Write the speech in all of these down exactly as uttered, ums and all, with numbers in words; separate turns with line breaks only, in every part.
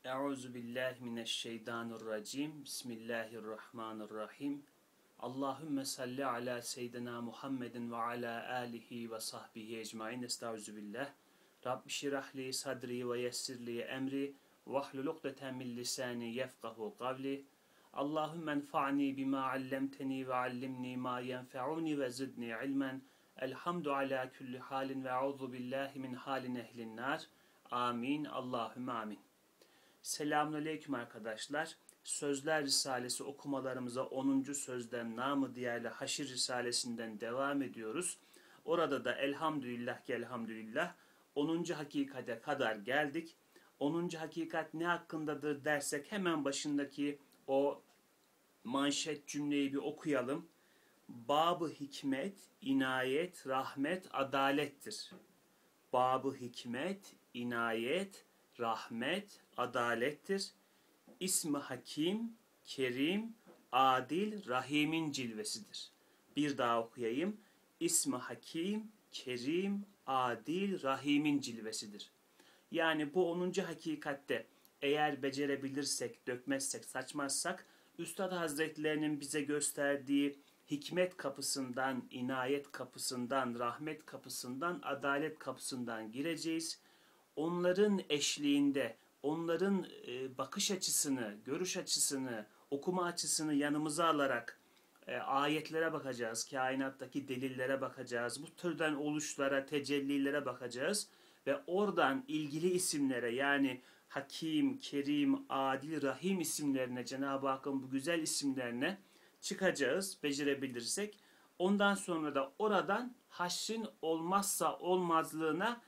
Euzu billahi mineşşeytanirracim. Bismillahirrahmanirrahim. Allahümme salli ala seyyidina Muhammedin ve ala alihi ve sahbihi ecmaîn. Estaizu billah. Rabbi şirahli sadri ve yessirli emri vahlul ukdeten min lisani yefkahu kavli. Allahümme enfa'ni bima allemteni ve allimni ma yenfe'uni ve zidni ilmen. Elhamdu ala kulli halin ve euzu billahi min halin ehlin nar. Amin. Allahümme amin. Selamünaleyküm arkadaşlar. Sözler Risalesi okumalarımıza onuncu sözden namı diğerle Haşir Risalesinden devam ediyoruz. Orada da elhamdülillah ki elhamdülillah onuncu hakikate kadar geldik. onuncu hakikat ne hakkındadır dersek hemen başındaki o manşet cümleyi bir okuyalım. Bab-ı hikmet, inayet, rahmet, adalettir. Bab-ı hikmet, inayet, rahmet, adalettir. İsmi Hakim, Kerim, Adil, Rahim'in cilvesidir. Bir daha okuyayım. İsmi Hakim, Kerim, Adil, Rahim'in cilvesidir. Yani bu onuncu hakikatte eğer becerebilirsek, dökmezsek, saçmazsak, Üstad Hazretlerinin bize gösterdiği hikmet kapısından, inayet kapısından, rahmet kapısından, adalet kapısından gireceğiz. Onların eşliğinde, onların bakış açısını, görüş açısını, okuma açısını yanımıza alarak ayetlere bakacağız, kainattaki delillere bakacağız, bu türden oluşlara, tecellilere bakacağız ve oradan ilgili isimlere yani Hakim, Kerim, Adil, Rahim isimlerine, Cenab-ı Hakk'ın bu güzel isimlerine çıkacağız, becerebilirsek. Ondan sonra da oradan haşrin olmazsa olmazlığına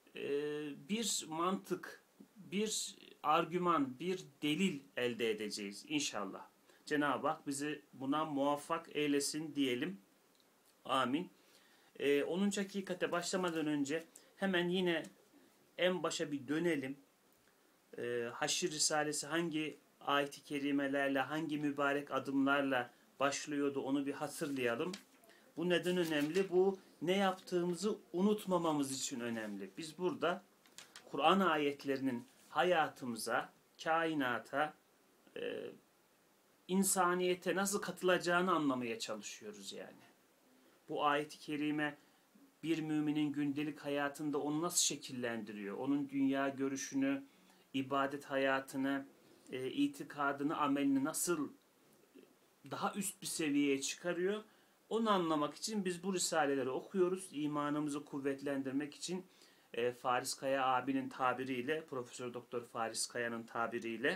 bir mantık, bir argüman, bir delil elde edeceğiz inşallah. Cenab-ı Hak bizi buna muvaffak eylesin diyelim. Amin. Ee, onuncu hakikate başlamadan önce hemen yine en başa bir dönelim. Ee, Haşr Risalesi hangi ayet-i kerimelerle, hangi mübarek adımlarla başlıyordu onu bir hatırlayalım. Bu neden önemli? Bu ne yaptığımızı unutmamamız için önemli. Biz burada Kur'an ayetlerinin hayatımıza, kainata, e, insaniyete nasıl katılacağını anlamaya çalışıyoruz yani. Bu ayet-i kerime bir müminin gündelik hayatında onu nasıl şekillendiriyor? Onun dünya görüşünü, ibadet hayatını, e, itikadını, amelini nasıl daha üst bir seviyeye çıkarıyor? Onu anlamak için biz bu risaleleri okuyoruz. İmanımızı kuvvetlendirmek için e, Faris Kaya abinin tabiriyle, Profesör Doktor Faris Kaya'nın tabiriyle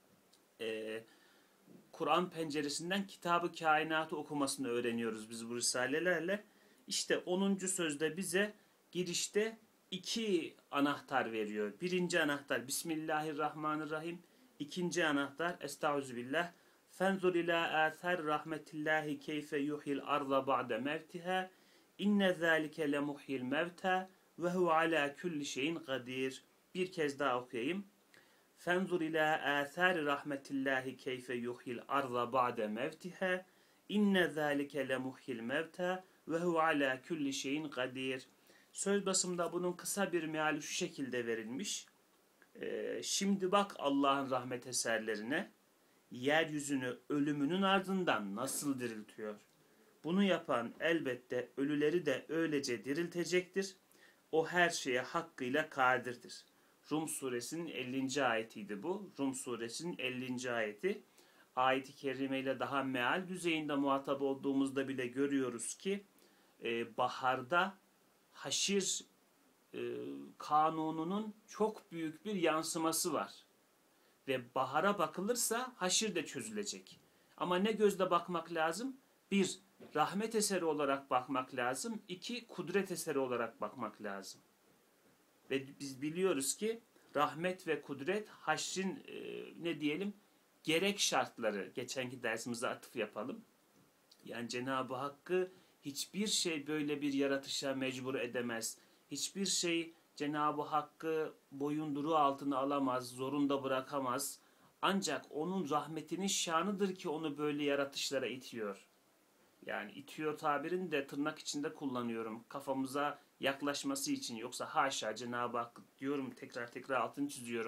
e, Kur'an penceresinden Kitab-ı Kainat'ı okumasını öğreniyoruz biz bu risalelerle. İşte onuncu sözde bize girişte iki anahtar veriyor. Birinci anahtar Bismillahirrahmanirrahim. İkinci anahtar Estağfirullah. Fenzur ila athar rahmetillahi keyfe yuhyil arda ba'de mevtiha inne zâlike le muhyil mevta ve hu ala kulli şeyin kadir. Bir kez daha okuyayım. Fenzur ila athar rahmetillahi keyfe yuhyil arda ba'de mevtiha inne zâlike le muhyil mevta ve hu ala kulli şeyin kadir. Söz basımda bunun kısa bir meali şu şekilde verilmiş. Ee, şimdi bak Allah'ın rahmet eserlerine. Yeryüzünü ölümünün ardından nasıl diriltiyor? Bunu yapan elbette ölüleri de öylece diriltecektir. O her şeye hakkıyla kadirdir. Rum suresinin ellinci ayetiydi bu. Rum suresinin ellinci ayeti. Ayet-i kerimeyle daha meal düzeyinde muhatap olduğumuzda bile görüyoruz ki e, baharda haşir e, kanununun çok büyük bir yansıması var. Ve bahara bakılırsa haşir de çözülecek. Ama ne gözle bakmak lazım? Bir, rahmet eseri olarak bakmak lazım. İki, kudret eseri olarak bakmak lazım. Ve biz biliyoruz ki rahmet ve kudret haşrin e, ne diyelim gerek şartları. Geçenki dersimize atıf yapalım. Yani Cenab-ı Hakk'ı hiçbir şey böyle bir yaratışa mecbur edemez. Hiçbir şey Cenab-ı Hakk'ı boyunduruğu altına alamaz, zorunda bırakamaz. Ancak onun rahmetinin şanıdır ki onu böyle yaratışlara itiyor. Yani itiyor tabirini de tırnak içinde kullanıyorum. Kafamıza yaklaşması için. Yoksa haşa Cenab-ı Hak diyorum tekrar tekrar altını çiziyorum.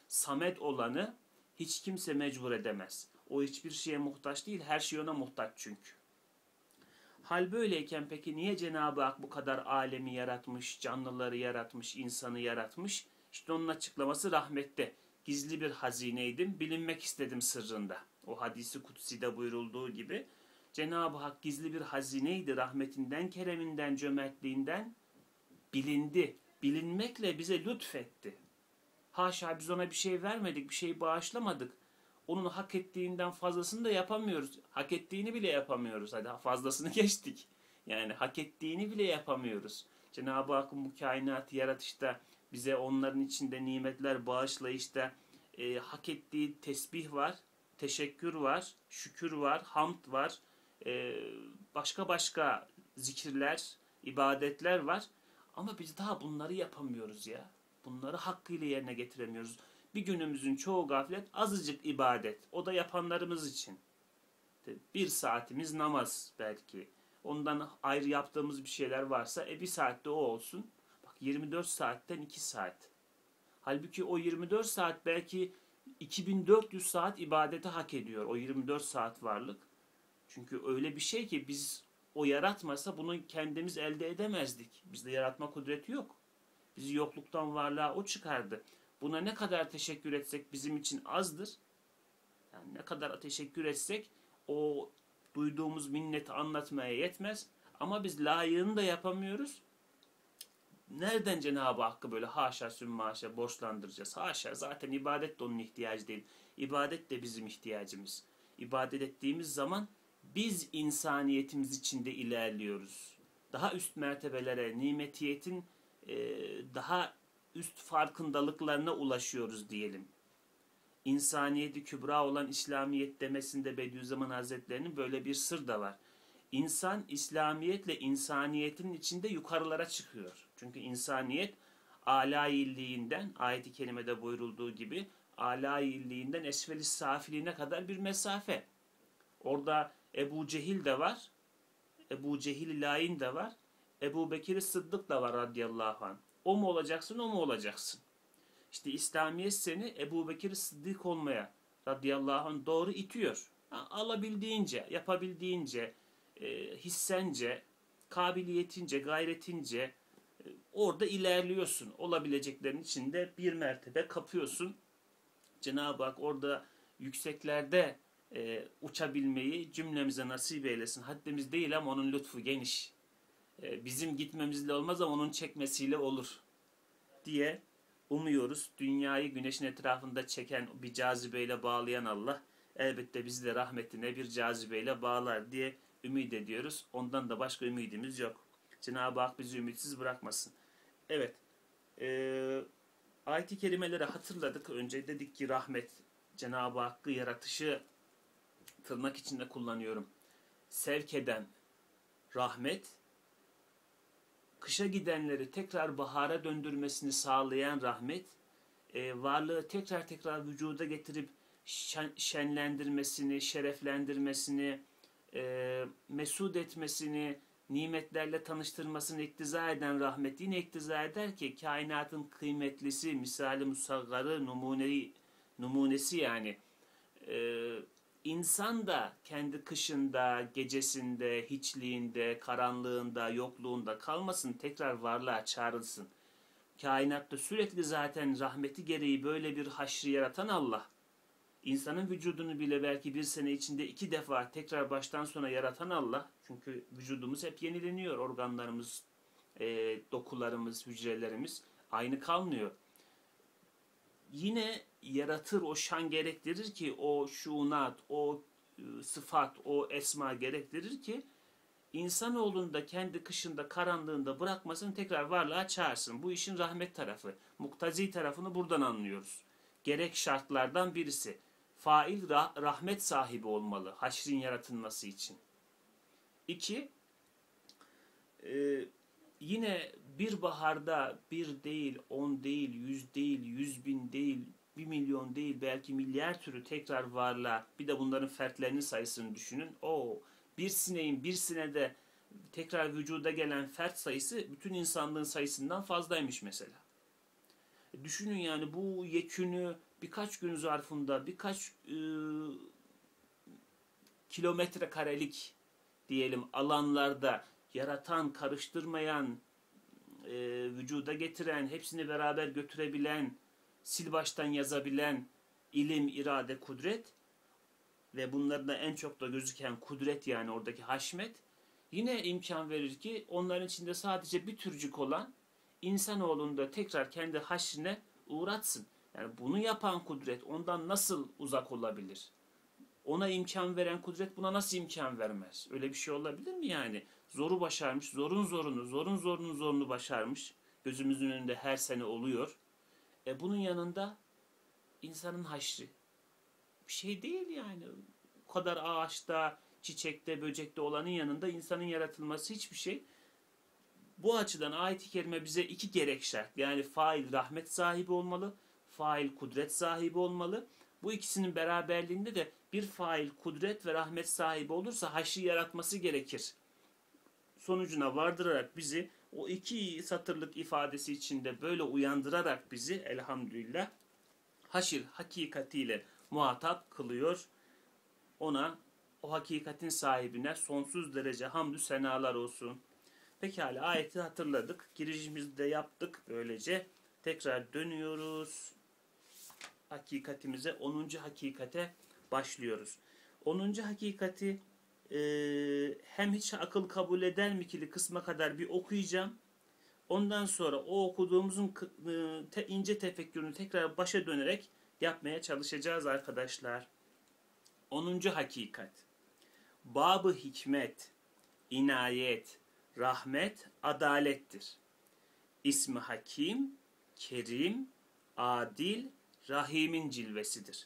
samet olanı hiç kimse mecbur edemez. O hiçbir şeye muhtaç değil, her şey ona muhtaç çünkü. Hal böyleyken peki niye Cenab-ı Hak bu kadar alemi yaratmış, canlıları yaratmış, insanı yaratmış? İşte onun açıklaması rahmette. Gizli bir hazineydim, bilinmek istedim sırrında. O hadisi kutsi'de buyurulduğu gibi Cenab-ı Hak gizli bir hazineydi, rahmetinden, kereminden, cömertliğinden bilindi. Bilinmekle bize lütfetti. Haşa biz ona bir şey vermedik, bir şey bağışlamadık. Onun hak ettiğinden fazlasını da yapamıyoruz. Hak ettiğini bile yapamıyoruz. Hadi fazlasını geçtik. Yani hak ettiğini bile yapamıyoruz. Cenab-ı Hakk'ın bu kainatı yaratışta bize onların içinde nimetler bağışlayışta e, hak ettiği tesbih var, teşekkür var, şükür var, hamd var, e, başka başka zikirler, ibadetler var. Ama biz daha bunları yapamıyoruz ya. Bunları hakkıyla yerine getiremiyoruz. Bir günümüzün çoğu gaflet, azıcık ibadet. O da yapanlarımız için. Bir saatimiz namaz belki. Ondan ayrı yaptığımız bir şeyler varsa e bir saatte o olsun. Bak yirmi dört saatten iki saat. Halbuki o yirmi dört saat belki iki bin dört yüz saat ibadete hak ediyor. O yirmi dört saat varlık. Çünkü öyle bir şey ki biz o yaratmasa bunu kendimiz elde edemezdik. Bizde yaratma kudreti yok. Bizi yokluktan varlığa o çıkardı. Buna ne kadar teşekkür etsek bizim için azdır. Yani ne kadar teşekkür etsek o duyduğumuz minneti anlatmaya yetmez. Ama biz layığını da yapamıyoruz. Nereden Cenab-ı Hakk'ı böyle haşa sümme haşa borçlandıracağız? Haşa, zaten ibadet de onun ihtiyacı değil. İbadet de bizim ihtiyacımız. İbadet ettiğimiz zaman biz insaniyetimiz içinde ilerliyoruz. Daha üst mertebelere, nimetiyetin e, daha üst farkındalıklarına ulaşıyoruz diyelim. İnsaniyeti kübra olan İslamiyet demesinde Bediüzzaman Hazretleri'nin böyle bir sır da var. İnsan İslamiyetle insaniyetin içinde yukarılara çıkıyor. Çünkü insaniyet âlâ-i ayet-i kerimede buyurulduğu gibi âlâ-i esfel-i safiliğine kadar bir mesafe. Orada Ebu Cehil de var. Ebu Cehil lain de var. Ebu Bekir Sıddık da var radıyallahu anh. O mu olacaksın, o mu olacaksın? İşte İslamiyet seni Ebu Bekir Sıddık olmaya radıyallahu anh doğru itiyor. Ha, alabildiğince, yapabildiğince, e, hissence, kabiliyetince, gayretince e, orada ilerliyorsun. Olabileceklerin içinde bir mertebe kapıyorsun. Cenab-ı Hak orada yükseklerde e, uçabilmeyi cümlemize nasip eylesin. Haddimiz değil ama onun lütfu geniş. E, bizim gitmemizle olmaz ama onun çekmesiyle olur diye umuyoruz. Dünyayı güneşin etrafında çeken bir cazibeyle bağlayan Allah elbette bizi de rahmetine bir cazibeyle bağlar diye ümit ediyoruz. Ondan da başka ümidimiz yok. Cenab-ı Hak bizi ümitsiz bırakmasın. Evet. E, ayet-i kerimeleri hatırladık. Önce dedik ki rahmet, Cenab-ı Hakk'ı yaratışı tırnak içinde kullanıyorum. Sevk eden rahmet, kışa gidenleri tekrar bahara döndürmesini sağlayan rahmet, e, varlığı tekrar tekrar vücuda getirip şen, şenlendirmesini, şereflendirmesini, e, mesut etmesini, nimetlerle tanıştırmasını iktiza eden rahmet yine iktiza eder ki kainatın kıymetlisi, misali musaggarı, numunesi, numunesi yani e, insan da kendi kışında, gecesinde, hiçliğinde, karanlığında, yokluğunda kalmasın, tekrar varlığa çağrılsın. Kainatta sürekli zaten rahmeti gereği böyle bir haşrı yaratan Allah. İnsanın vücudunu bile belki bir sene içinde iki defa tekrar baştan sona yaratan Allah. Çünkü vücudumuz hep yenileniyor. Organlarımız, e, dokularımız, hücrelerimiz aynı kalmıyor. Yine yaratır, o şan gerektirir ki, o şuunat, o e, sıfat, o esma gerektirir ki insanoğlunu da kendi kışında, karanlığında bırakmasın, tekrar varlığa çağırsın. Bu işin rahmet tarafı. Muktazi tarafını buradan anlıyoruz. Gerek şartlardan birisi. Fail rah- rahmet sahibi olmalı haşrin yaratılması için. İki, e, yine bir baharda bir değil, on değil, yüz değil, yüz bin değil, bir milyon değil, belki milyar türü tekrar varlığa, bir de bunların fertlerinin sayısını düşünün. O bir sineğin bir sinede tekrar vücuda gelen fert sayısı bütün insanlığın sayısından fazlaymış mesela. Düşünün yani bu yekünü birkaç gün zarfında birkaç e, kilometre karelik diyelim alanlarda yaratan, karıştırmayan, e, vücuda getiren, hepsini beraber götürebilen, sil baştan yazabilen ilim, irade, kudret ve bunlarda en çok da gözüken kudret, yani oradaki haşmet yine imkan verir ki onların içinde sadece bir türcük olan insanoğlunu da tekrar kendi haşrine uğratsın. Yani bunu yapan kudret ondan nasıl uzak olabilir? Ona imkan veren kudret buna nasıl imkan vermez? Öyle bir şey olabilir mi yani? Zoru başarmış, zorun zorunu, zorun zorunun zorunu başarmış. Gözümüzün önünde her sene oluyor. E bunun yanında insanın haşri. Bir şey değil yani. O kadar ağaçta, çiçekte, böcekte olanın yanında insanın yaratılması hiçbir şey. Bu açıdan ayet-i kerime bize iki gerek şart. Yani fail rahmet sahibi olmalı, fail kudret sahibi olmalı. Bu ikisinin beraberliğinde de bir fail kudret ve rahmet sahibi olursa haşri yaratması gerekir. Sonucuna vardırarak bizi o iki satırlık ifadesi içinde böyle uyandırarak bizi elhamdülillah haşir hakikatiyle muhatap kılıyor. Ona, o hakikatin sahibine sonsuz derece hamdü senalar olsun. Pekala, ayeti hatırladık. Girişimizi de yaptık böylece. Tekrar dönüyoruz. Hakikatimize, onuncu hakikate başlıyoruz. onuncu hakikati e, hem hiç akıl kabul eder mi kili kısma kadar bir okuyacağım. Ondan sonra o okuduğumuzun e, te, ince tefekkürünü tekrar başa dönerek yapmaya çalışacağız arkadaşlar. onuncu hakikat. Bab-ı hikmet, inayet, rahmet, adalettir. İsmi Hakim, Kerim, Adil, Rahim'in cilvesidir.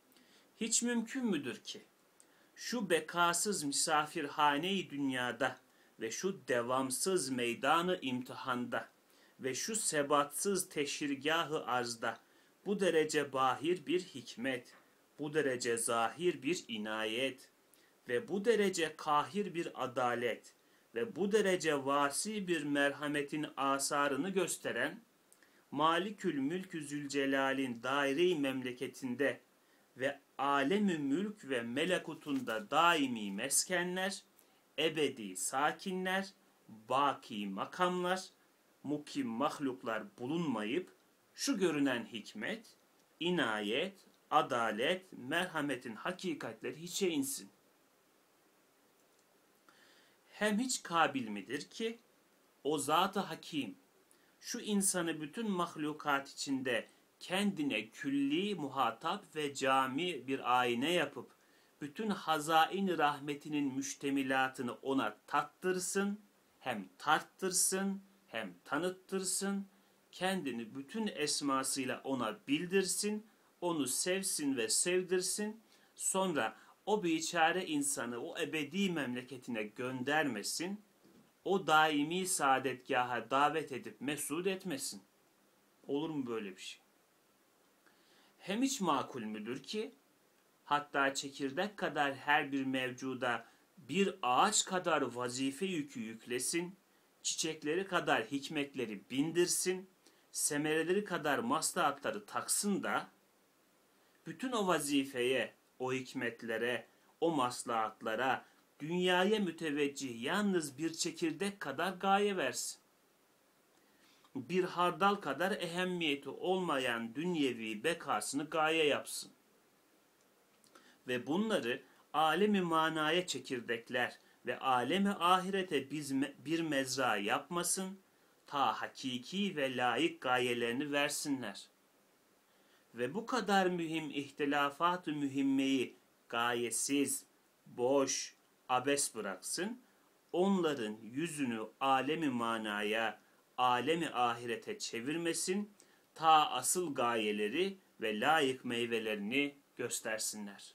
Hiç mümkün müdür ki şu bekasız misafirhane-i dünyada ve şu devamsız meydanı imtihanda ve şu sebatsız teşhirgâh-ı arzda bu derece bahir bir hikmet, bu derece zahir bir inayet ve bu derece kahir bir adalet ve bu derece vasi bir merhametin asarını gösteren Malikül Mülk-ü Zülcelal'in daire-i memleketinde ve alem-i mülk ve melekutunda daimi meskenler, ebedi sakinler, baki makamlar, mukim mahluklar bulunmayıp şu görünen hikmet, inayet, adalet, merhametin hakikatleri hiçe insin. Hem hiç kabil midir ki o Zat-ı Hakim şu insanı bütün mahlukat içinde kendine külli muhatap ve cami bir ayna yapıp bütün hazain rahmetinin müştemilatını ona tattırsın, hem tarttırsın, hem tanıttırsın, kendini bütün esmasıyla ona bildirsin, onu sevsin ve sevdirsin, sonra o biçare insanı o ebedi memleketine göndermesin, o daimi saadetgaha davet edip mesut etmesin. Olur mu böyle bir şey? Hem hiç makul müdür ki, hatta çekirdek kadar her bir mevcuda bir ağaç kadar vazife yükü yüklesin, çiçekleri kadar hikmetleri bindirsin, semereleri kadar maslahatları taksın da, bütün o vazifeye, o hikmetlere, o maslahatlara, dünyaya müteveccih yalnız bir çekirdek kadar gaye versin. Bir hardal kadar ehemmiyeti olmayan dünyevi bekasını gaye yapsın. Ve bunları alemi manaya çekirdekler ve alemi ahirete bir mezra yapmasın, ta hakiki ve layık gayelerini versinler. Ve bu kadar mühim ihtilafat-ı mühimmeyi gayesiz, boş, abes bıraksın, onların yüzünü alemi manaya, alemi ahirete çevirmesin, ta asıl gayeleri ve layık meyvelerini göstersinler.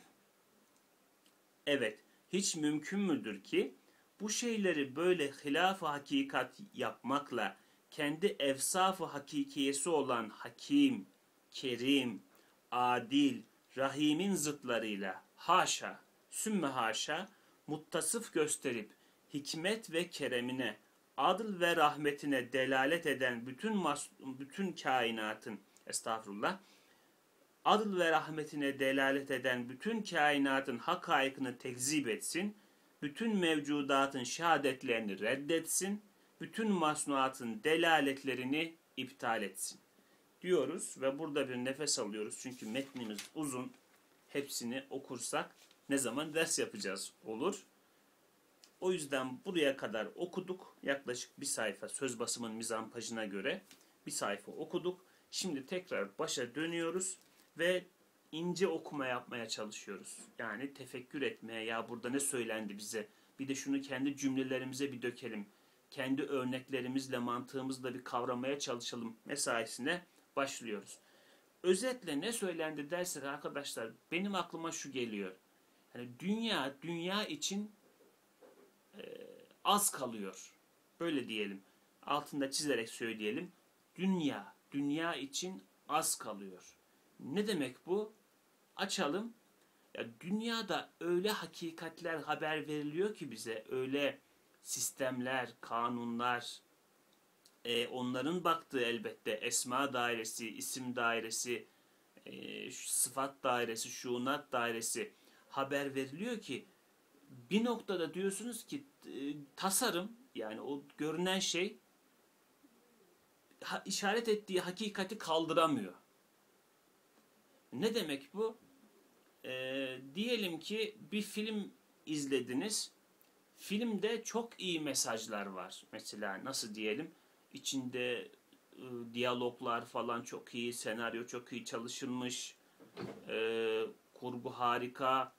Evet, hiç mümkün müdür ki bu şeyleri böyle hilaf-ı hakikat yapmakla kendi evsaf-ı hakikiyesi olan Hakim, Kerim, Adil, Rahim'in zıtlarıyla haşa, sümme haşa muttasıf gösterip hikmet ve keremine, adıl ve rahmetine delalet eden bütün mas- bütün kainatın estağfurullah adıl ve rahmetine delalet eden bütün kainatın hakaikını tekzip etsin, bütün mevcudatın şehadetlerini reddetsin, bütün masnuatın delaletlerini iptal etsin diyoruz ve burada bir nefes alıyoruz. Çünkü metnimiz uzun. Hepsini okursak ne zaman ders yapacağız olur. O yüzden buraya kadar okuduk. Yaklaşık bir sayfa söz basımın mizampajına göre bir sayfa okuduk. Şimdi tekrar başa dönüyoruz ve ince okuma yapmaya çalışıyoruz. Yani tefekkür etmeye, ya burada ne söylendi bize, bir de şunu kendi cümlelerimize bir dökelim. Kendi örneklerimizle, mantığımızla bir kavramaya çalışalım mesaisine başlıyoruz. Özetle ne söylendi dersek arkadaşlar, benim aklıma şu geliyor. Yani dünya, dünya için e, az kalıyor. Böyle diyelim. Altında çizerek söyleyelim. Dünya, dünya için az kalıyor. Ne demek bu? Açalım. Ya dünyada öyle hakikatler haber veriliyor ki bize, öyle sistemler, kanunlar, e, onların baktığı elbette esma dairesi, isim dairesi, e, sıfat dairesi, şuunat dairesi haber veriliyor ki bir noktada diyorsunuz ki e, tasarım, yani o görünen şey ha, işaret ettiği hakikati kaldıramıyor. Ne demek bu? E, diyelim ki bir film izlediniz. Filmde çok iyi mesajlar var. Mesela nasıl diyelim? İçinde e, diyaloglar falan çok iyi, senaryo çok iyi çalışılmış, e, kurgu harika,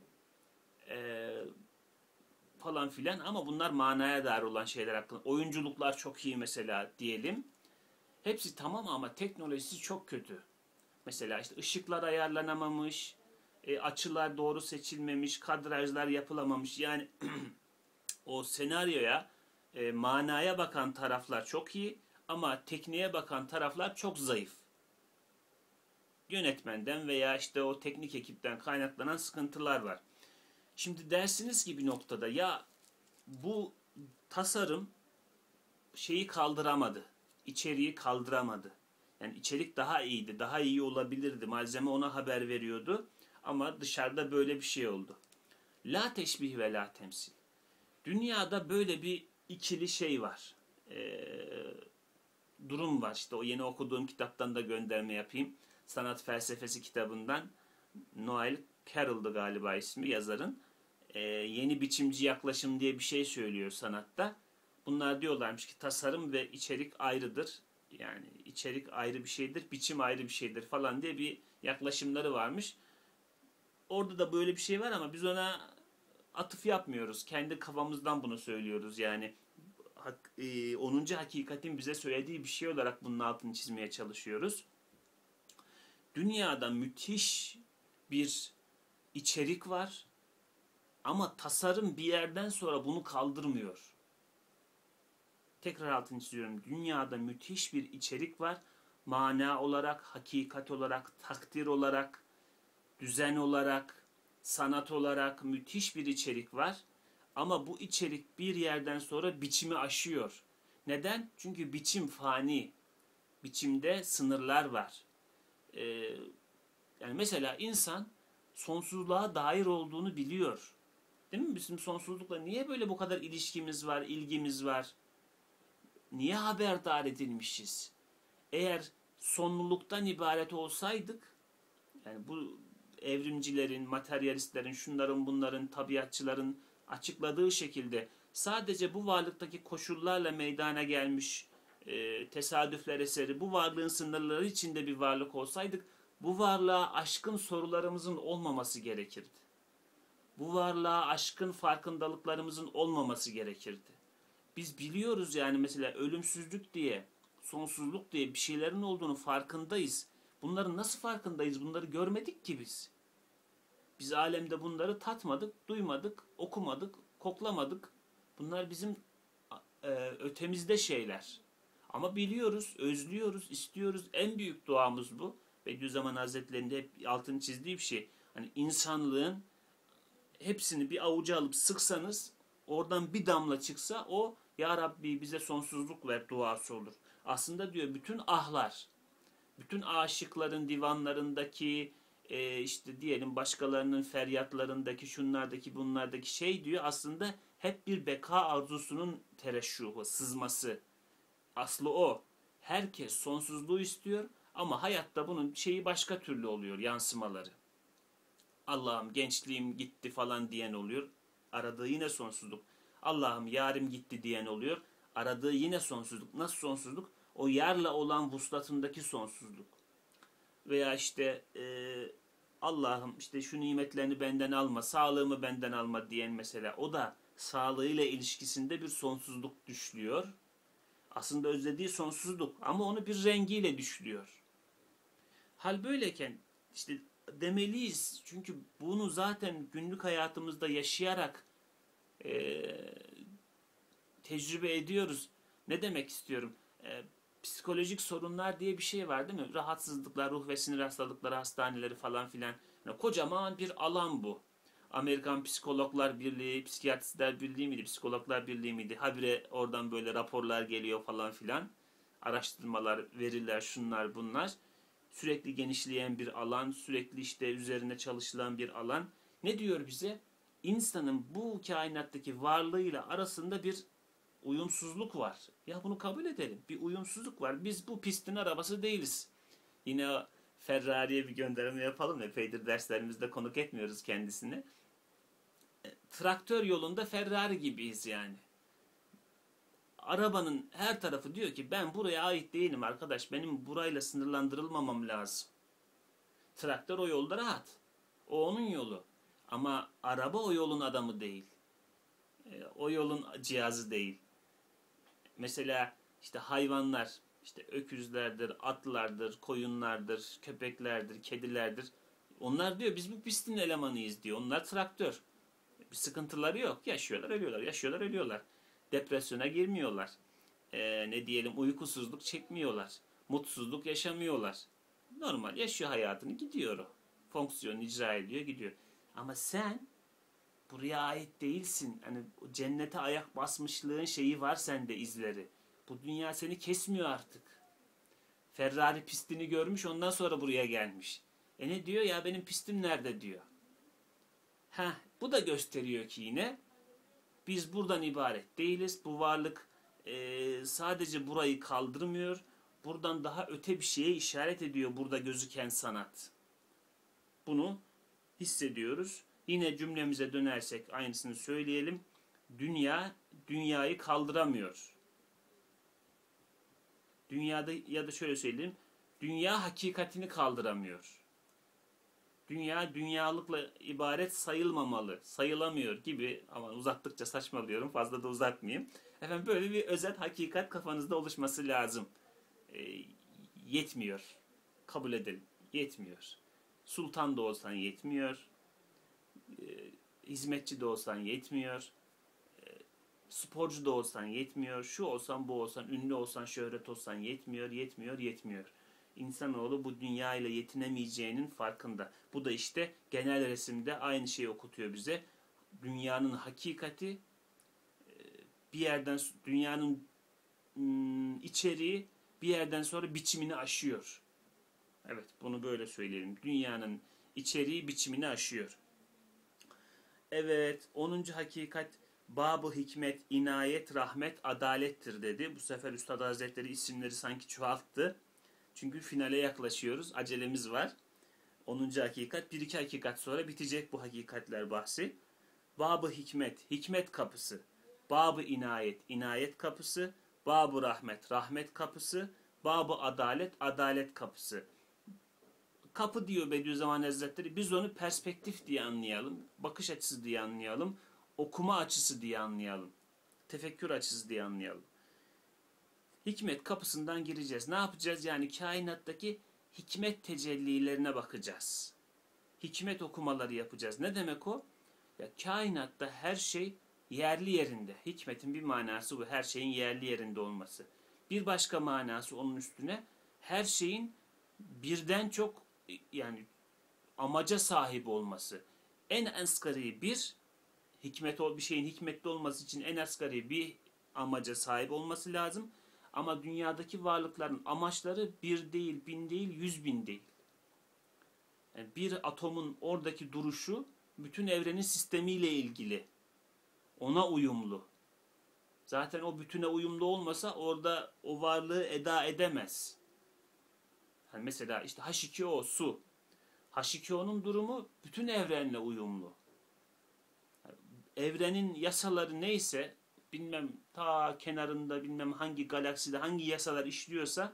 e, falan filan, ama bunlar manaya dair olan şeyler hakkında. Oyunculuklar çok iyi mesela diyelim. Hepsi tamam ama teknolojisi çok kötü. Mesela işte ışıklar ayarlanamamış, e, açılar doğru seçilmemiş, kadrajlar yapılamamış. Yani o senaryoya, e, manaya bakan taraflar çok iyi ama tekniğe bakan taraflar çok zayıf. Yönetmenden veya işte o teknik ekipten kaynaklanan sıkıntılar var. Şimdi dersiniz ki bir noktada, ya bu tasarım şeyi kaldıramadı, içeriği kaldıramadı. Yani içerik daha iyiydi, daha iyi olabilirdi, malzeme ona haber veriyordu ama dışarıda böyle bir şey oldu. La teşbih ve la temsil. Dünyada böyle bir ikili şey var. Ee, durum var. İşte o yeni okuduğum kitaptan da gönderme yapayım. Sanat Felsefesi kitabından, Noel Carroll'dı galiba ismi yazarın. Ee, yeni biçimci yaklaşım diye bir şey söylüyor sanatta. Bunlar diyorlarmış ki tasarım ve içerik ayrıdır. Yani içerik ayrı bir şeydir, biçim ayrı bir şeydir falan diye bir yaklaşımları varmış. Orada da böyle bir şey var ama biz ona atıf yapmıyoruz. Kendi kafamızdan bunu söylüyoruz. Yani onuncu hakikatin bize söylediği bir şey olarak bunun altını çizmeye çalışıyoruz. Dünyada müthiş bir içerik var ama tasarım bir yerden sonra bunu kaldırmıyor. Tekrar altını çiziyorum. Dünyada müthiş bir içerik var. Mana olarak, hakikat olarak, takdir olarak, düzen olarak, sanat olarak müthiş bir içerik var. Ama bu içerik bir yerden sonra biçimi aşıyor. Neden? Çünkü biçim fani. Biçimde sınırlar var. Ee, yani mesela insan sonsuzluğa dair olduğunu biliyor. Değil mi? Bizim sonsuzlukla niye böyle bu kadar ilişkimiz var, ilgimiz var? Niye haberdar edilmişiz? Eğer sonluluktan ibaret olsaydık, yani bu evrimcilerin, materyalistlerin, şunların bunların, tabiatçıların açıkladığı şekilde sadece bu varlıktaki koşullarla meydana gelmiş e, tesadüfler eseri, bu varlığın sınırları içinde bir varlık olsaydık, bu varlığa aşkın sorularımızın olmaması gerekirdi. Bu varlığa aşkın farkındalıklarımızın olmaması gerekirdi. Biz biliyoruz yani mesela ölümsüzlük diye, sonsuzluk diye bir şeylerin olduğunu farkındayız. Bunların nasıl farkındayız? Bunları görmedik ki biz. Biz alemde bunları tatmadık, duymadık, okumadık, koklamadık. Bunlar bizim e, ötemizde şeyler. Ama biliyoruz, özlüyoruz, istiyoruz. En büyük duamız bu. Bediüzzaman Hazretleri'nde hep altını çizdiği bir şey. Hani insanlığın hepsini bir avuca alıp sıksanız, oradan bir damla çıksa o, Ya Rabbi bize sonsuzluk ver duası olur. Aslında diyor bütün ahlar, bütün aşıkların divanlarındaki e, işte diyelim başkalarının feryatlarındaki şunlardaki bunlardaki şey diyor aslında hep bir beka arzusunun tereşşuhu, sızması. Aslı o. Herkes sonsuzluğu istiyor ama hayatta bunun şeyi başka türlü oluyor, yansımaları. Allah'ım gençliğim gitti falan diyen oluyor. Aradığı yine sonsuzluk. Allah'ım yarım gitti diyen oluyor. Aradığı yine sonsuzluk. Nasıl sonsuzluk? O yarla olan vuslatındaki sonsuzluk. Veya işte e, Allah'ım işte şu nimetlerini benden alma, sağlığımı benden alma diyen mesela. O da sağlığıyla ilişkisinde bir sonsuzluk düşlüyor. Aslında özlediği sonsuzluk ama onu bir rengiyle düşlüyor. Hal böyleyken işte demeliyiz. Çünkü bunu zaten günlük hayatımızda yaşayarak e, tecrübe ediyoruz. Ne demek istiyorum? E, psikolojik sorunlar diye bir şey var değil mi? Rahatsızlıklar, ruh ve sinir hastalıkları, hastaneleri falan filan. Yani kocaman bir alan bu. Amerikan Psikologlar Birliği, Psikiyatristler Birliği miydi, Psikologlar Birliği miydi? Habire oradan böyle raporlar geliyor falan filan. Araştırmalar, veriler, şunlar bunlar. Sürekli genişleyen bir alan, sürekli işte üzerine çalışılan bir alan. Ne diyor bize? İnsanın bu kainattaki varlığıyla arasında bir uyumsuzluk var. Ya bunu kabul edelim. Bir uyumsuzluk var. Biz bu pistin arabası değiliz. Yine Ferrari'ye bir gönderme yapalım. Epeydir derslerimizde konuk etmiyoruz kendisini. Traktör yolunda Ferrari gibiyiz yani. Arabanın her tarafı diyor ki ben buraya ait değilim arkadaş. Benim burayla sınırlandırılmamam lazım. Traktör o yolda rahat. O onun yolu. Ama araba o yolun adamı değil. O yolun cihazı değil. Mesela işte hayvanlar, işte öküzlerdir, atlardır, koyunlardır, köpeklerdir, kedilerdir. Onlar diyor biz bu pistin elemanıyız diyor. Onlar traktör. Bir sıkıntıları yok. Yaşıyorlar, ölüyorlar. Yaşıyorlar, ölüyorlar. Depresyona girmiyorlar. Ee, ne diyelim uykusuzluk çekmiyorlar. Mutsuzluk yaşamıyorlar. Normal yaşıyor hayatını, gidiyor o. Fonksiyonu icra ediyor, gidiyor. Ama sen buraya ait değilsin. Hani cennete ayak basmışlığın şeyi var sende, izleri. Bu dünya seni kesmiyor artık. Ferrari pistini görmüş, ondan sonra buraya gelmiş. E ne diyor ya, benim pistim nerede diyor. Heh, bu da gösteriyor ki yine biz buradan ibaret değiliz. Bu varlık e, sadece burayı kaldırmıyor. Buradan daha öte bir şeye işaret ediyor burada gözüken sanat. Bunu hissediyoruz. Yine cümlemize dönersek aynısını söyleyelim. Dünya, dünyayı kaldıramıyor. Dünyada ya da şöyle söyleyeyim. Dünya hakikatini kaldıramıyor. Dünya dünyalıkla ibaret sayılmamalı, sayılamıyor gibi, ama uzattıkça saçmalıyorum, fazla da uzatmayayım. Efendim böyle bir özet hakikat kafanızda oluşması lazım. E, yetmiyor. Kabul edelim. Yetmiyor. Sultan da olsan yetmiyor. E, hizmetçi de olsan yetmiyor. E, sporcu da olsan yetmiyor. Şu olsan bu olsan, ünlü olsan, şöhret olsan yetmiyor, yetmiyor, yetmiyor. İnsanoğlu bu dünya ile yetinemeyeceğinin farkında. Bu da işte genel resimde aynı şeyi okutuyor bize. Dünyanın hakikati bir yerden, dünyanın içeriği bir yerden sonra biçimini aşıyor. Evet, bunu böyle söyleyelim. Dünyanın içeriği biçimini aşıyor. Evet, onuncu hakikat Bab-ı hikmet, inayet, rahmet, adalettir dedi. Bu sefer Üstad Hazretleri isimleri sanki çoğalttı. Çünkü finale yaklaşıyoruz. Acelemiz var. onuncu hakikat. Bir iki hakikat sonra bitecek bu hakikatler bahsi. Bab-ı hikmet, hikmet kapısı. Bab-ı inayet, inayet kapısı. Bab-ı rahmet, rahmet kapısı. Bab-ı adalet, adalet kapısı. Kapı diyor Bediüzzaman Hazretleri. Biz onu perspektif diye anlayalım. Bakış açısı diye anlayalım. Okuma açısı diye anlayalım. Tefekkür açısı diye anlayalım. Hikmet kapısından gireceğiz. Ne yapacağız? Yani kainattaki hikmet tecellilerine bakacağız. Hikmet okumaları yapacağız. Ne demek o? Ya kainatta her şey yerli yerinde. Hikmetin bir manası bu. Her şeyin yerli yerinde olması. Bir başka manası onun üstüne her şeyin birden çok, yani amaca sahip olması. En asgari bir hikmet, bir şeyin hikmetli olması için en asgari bir amaca sahip olması lazım. Ama dünyadaki varlıkların amaçları bir değil, bin değil, yüz bin değil. Yani bir atomun oradaki duruşu bütün evrenin sistemiyle ilgili. Ona uyumlu. Zaten o bütüne uyumlu olmasa orada o varlığı eda edemez. Yani mesela işte H iki O su. H iki O'nun durumu bütün evrenle uyumlu. Yani evrenin yasaları neyse, bilmem ta kenarında bilmem hangi galakside hangi yasalar işliyorsa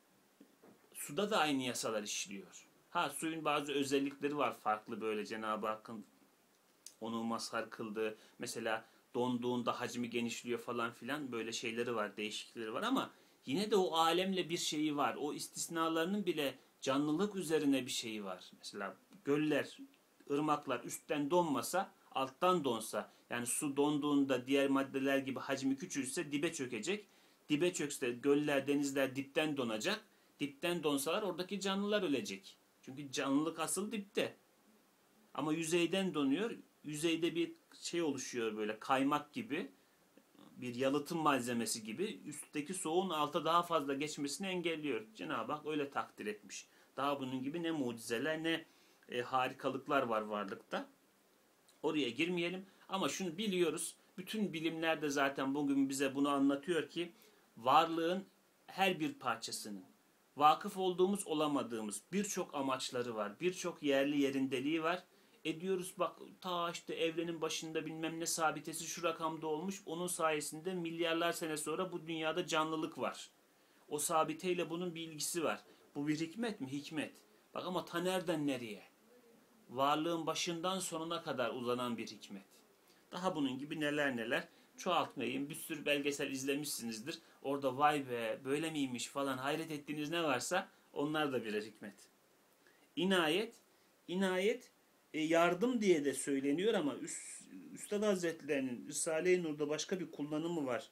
suda da aynı yasalar işliyor. Ha, suyun bazı özellikleri var farklı, böyle Cenab-ı Hakk'ın onu mazhar kıldığı, mesela donduğunda hacmi genişliyor falan filan, böyle şeyleri var, değişiklikleri var ama yine de o alemle bir şeyi var. O istisnalarının bile canlılık üzerine bir şeyi var. Mesela göller, ırmaklar üstten donmasa, alttan donsa, yani su donduğunda diğer maddeler gibi hacmi küçülse dibe çökecek. Dibe çökse göller, denizler dipten donacak. Dipten donsalar oradaki canlılar ölecek. Çünkü canlılık asıl dipte. Ama yüzeyden donuyor. Yüzeyde bir şey oluşuyor, böyle kaymak gibi, bir yalıtım malzemesi gibi, üstteki soğuğun alta daha fazla geçmesini engelliyor. Cenab-ı Hak öyle takdir etmiş. Daha bunun gibi ne mucizeler ne e, harikalıklar var varlıkta. Oraya girmeyelim ama şunu biliyoruz. Bütün bilimler de zaten bugün bize bunu anlatıyor ki varlığın her bir parçasının vakıf olduğumuz olamadığımız birçok amaçları var. Birçok yerli yerindeliği var. Ediyoruz bak, ta işte evrenin başında bilmem ne sabitesi şu rakamda olmuş. Onun sayesinde milyarlar sene sonra bu dünyada canlılık var. O sabiteyle bunun bir ilgisi var. Bu bir hikmet mi? Hikmet. Bak ama ta nereden nereye? Varlığın başından sonuna kadar uzanan bir hikmet. Daha bunun gibi neler neler, çoğaltmayayım. Bir sürü belgesel izlemişsinizdir. Orada vay be böyle miymiş falan hayret ettiğiniz ne varsa onlar da birer hikmet. İnayet, inayet e, yardım diye de söyleniyor ama Üst, Üstad Hazretlerinin Risale-i Nur'da başka bir kullanımı var.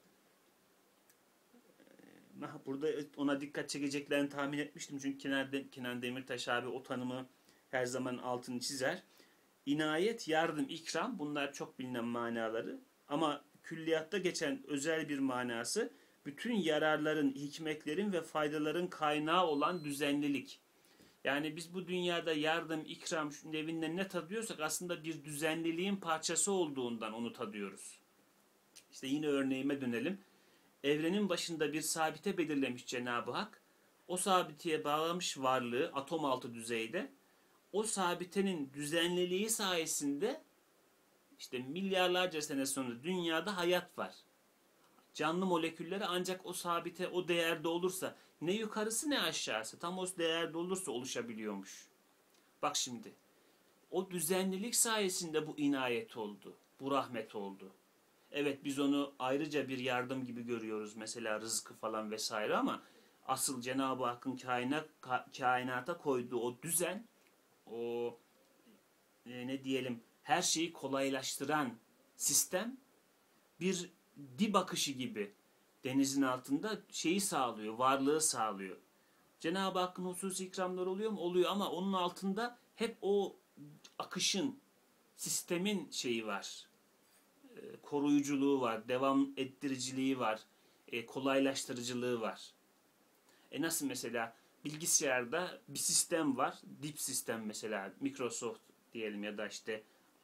Burada ona dikkat çekeceklerini tahmin etmiştim. Çünkü Kenan, Kenan Demirtaş abi o tanımı her zaman altını çizer. İnayet, yardım, ikram, bunlar çok bilinen manaları. Ama külliyatta geçen özel bir manası bütün yararların, hikmetlerin ve faydaların kaynağı olan düzenlilik. Yani biz bu dünyada yardım, ikram nevinden ne tadıyorsak aslında bir düzenliliğin parçası olduğundan onu tadıyoruz. İşte yine örneğime dönelim. Evrenin başında bir sabite belirlemiş Cenab-ı Hak. O sabiteye bağlamış varlığı atom altı düzeyde. O sabitenin düzenliliği sayesinde işte milyarlarca sene sonra dünyada hayat var. Canlı molekülleri ancak o sabite, o değerde olursa, ne yukarısı ne aşağısı, tam o değerde olursa oluşabiliyormuş. Bak şimdi, o düzenlilik sayesinde bu inayet oldu, bu rahmet oldu. Evet, biz onu ayrıca bir yardım gibi görüyoruz, mesela rızkı falan vesaire, ama asıl Cenab-ı Hakk'ın kainat, kainata koyduğu o düzen, o e, ne diyelim, her şeyi kolaylaştıran sistem bir dip akışı gibi denizin altında şeyi sağlıyor, varlığı sağlıyor. Cenab-ı Hakk'ın hususi ikramları oluyor mu? Oluyor ama onun altında hep o akışın, sistemin şeyi var. E, koruyuculuğu var, devam ettiriciliği var, e, kolaylaştırıcılığı var. E nasıl mesela bilgisayarda bir sistem var, dip sistem mesela, Microsoft diyelim ya da işte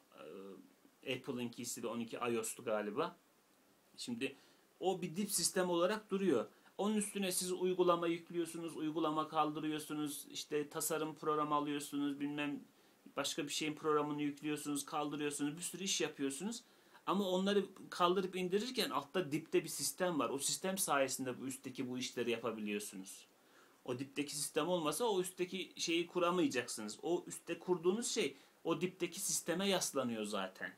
e, Apple'ınkisi de on iki iOS'tu galiba. Şimdi o bir dip sistem olarak duruyor. Onun üstüne siz uygulama yüklüyorsunuz, uygulama kaldırıyorsunuz, işte tasarım programı alıyorsunuz, bilmem başka bir şeyin programını yüklüyorsunuz, kaldırıyorsunuz, bir sürü iş yapıyorsunuz. Ama onları kaldırıp indirirken altta dipte bir sistem var. O sistem sayesinde bu üstteki bu işleri yapabiliyorsunuz. O dipteki sistem olmasa o üstteki şeyi kuramayacaksınız. O üstte kurduğunuz şey o dipteki sisteme yaslanıyor zaten.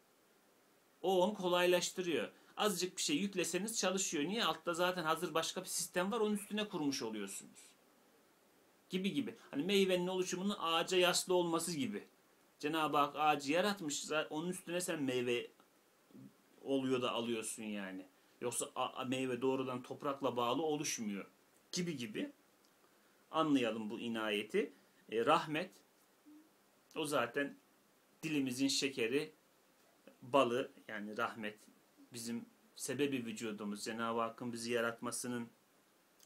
O onu kolaylaştırıyor. Azıcık bir şey yükleseniz çalışıyor. Niye? Altta zaten hazır başka bir sistem var. Onun üstüne kurmuş oluyorsunuz. Gibi gibi. Hani meyvenin oluşumunun ağaca yaslı olması gibi. Cenab-ı Hak ağacı yaratmış. Onun üstüne sen meyve oluyor da alıyorsun yani. Yoksa meyve doğrudan toprakla bağlı oluşmuyor. Gibi gibi. Anlayalım bu inayeti. E, rahmet, o zaten dilimizin şekeri, balı, yani rahmet bizim sebebi vücudumuz. Cenab-ı Hakk'ın bizi yaratmasının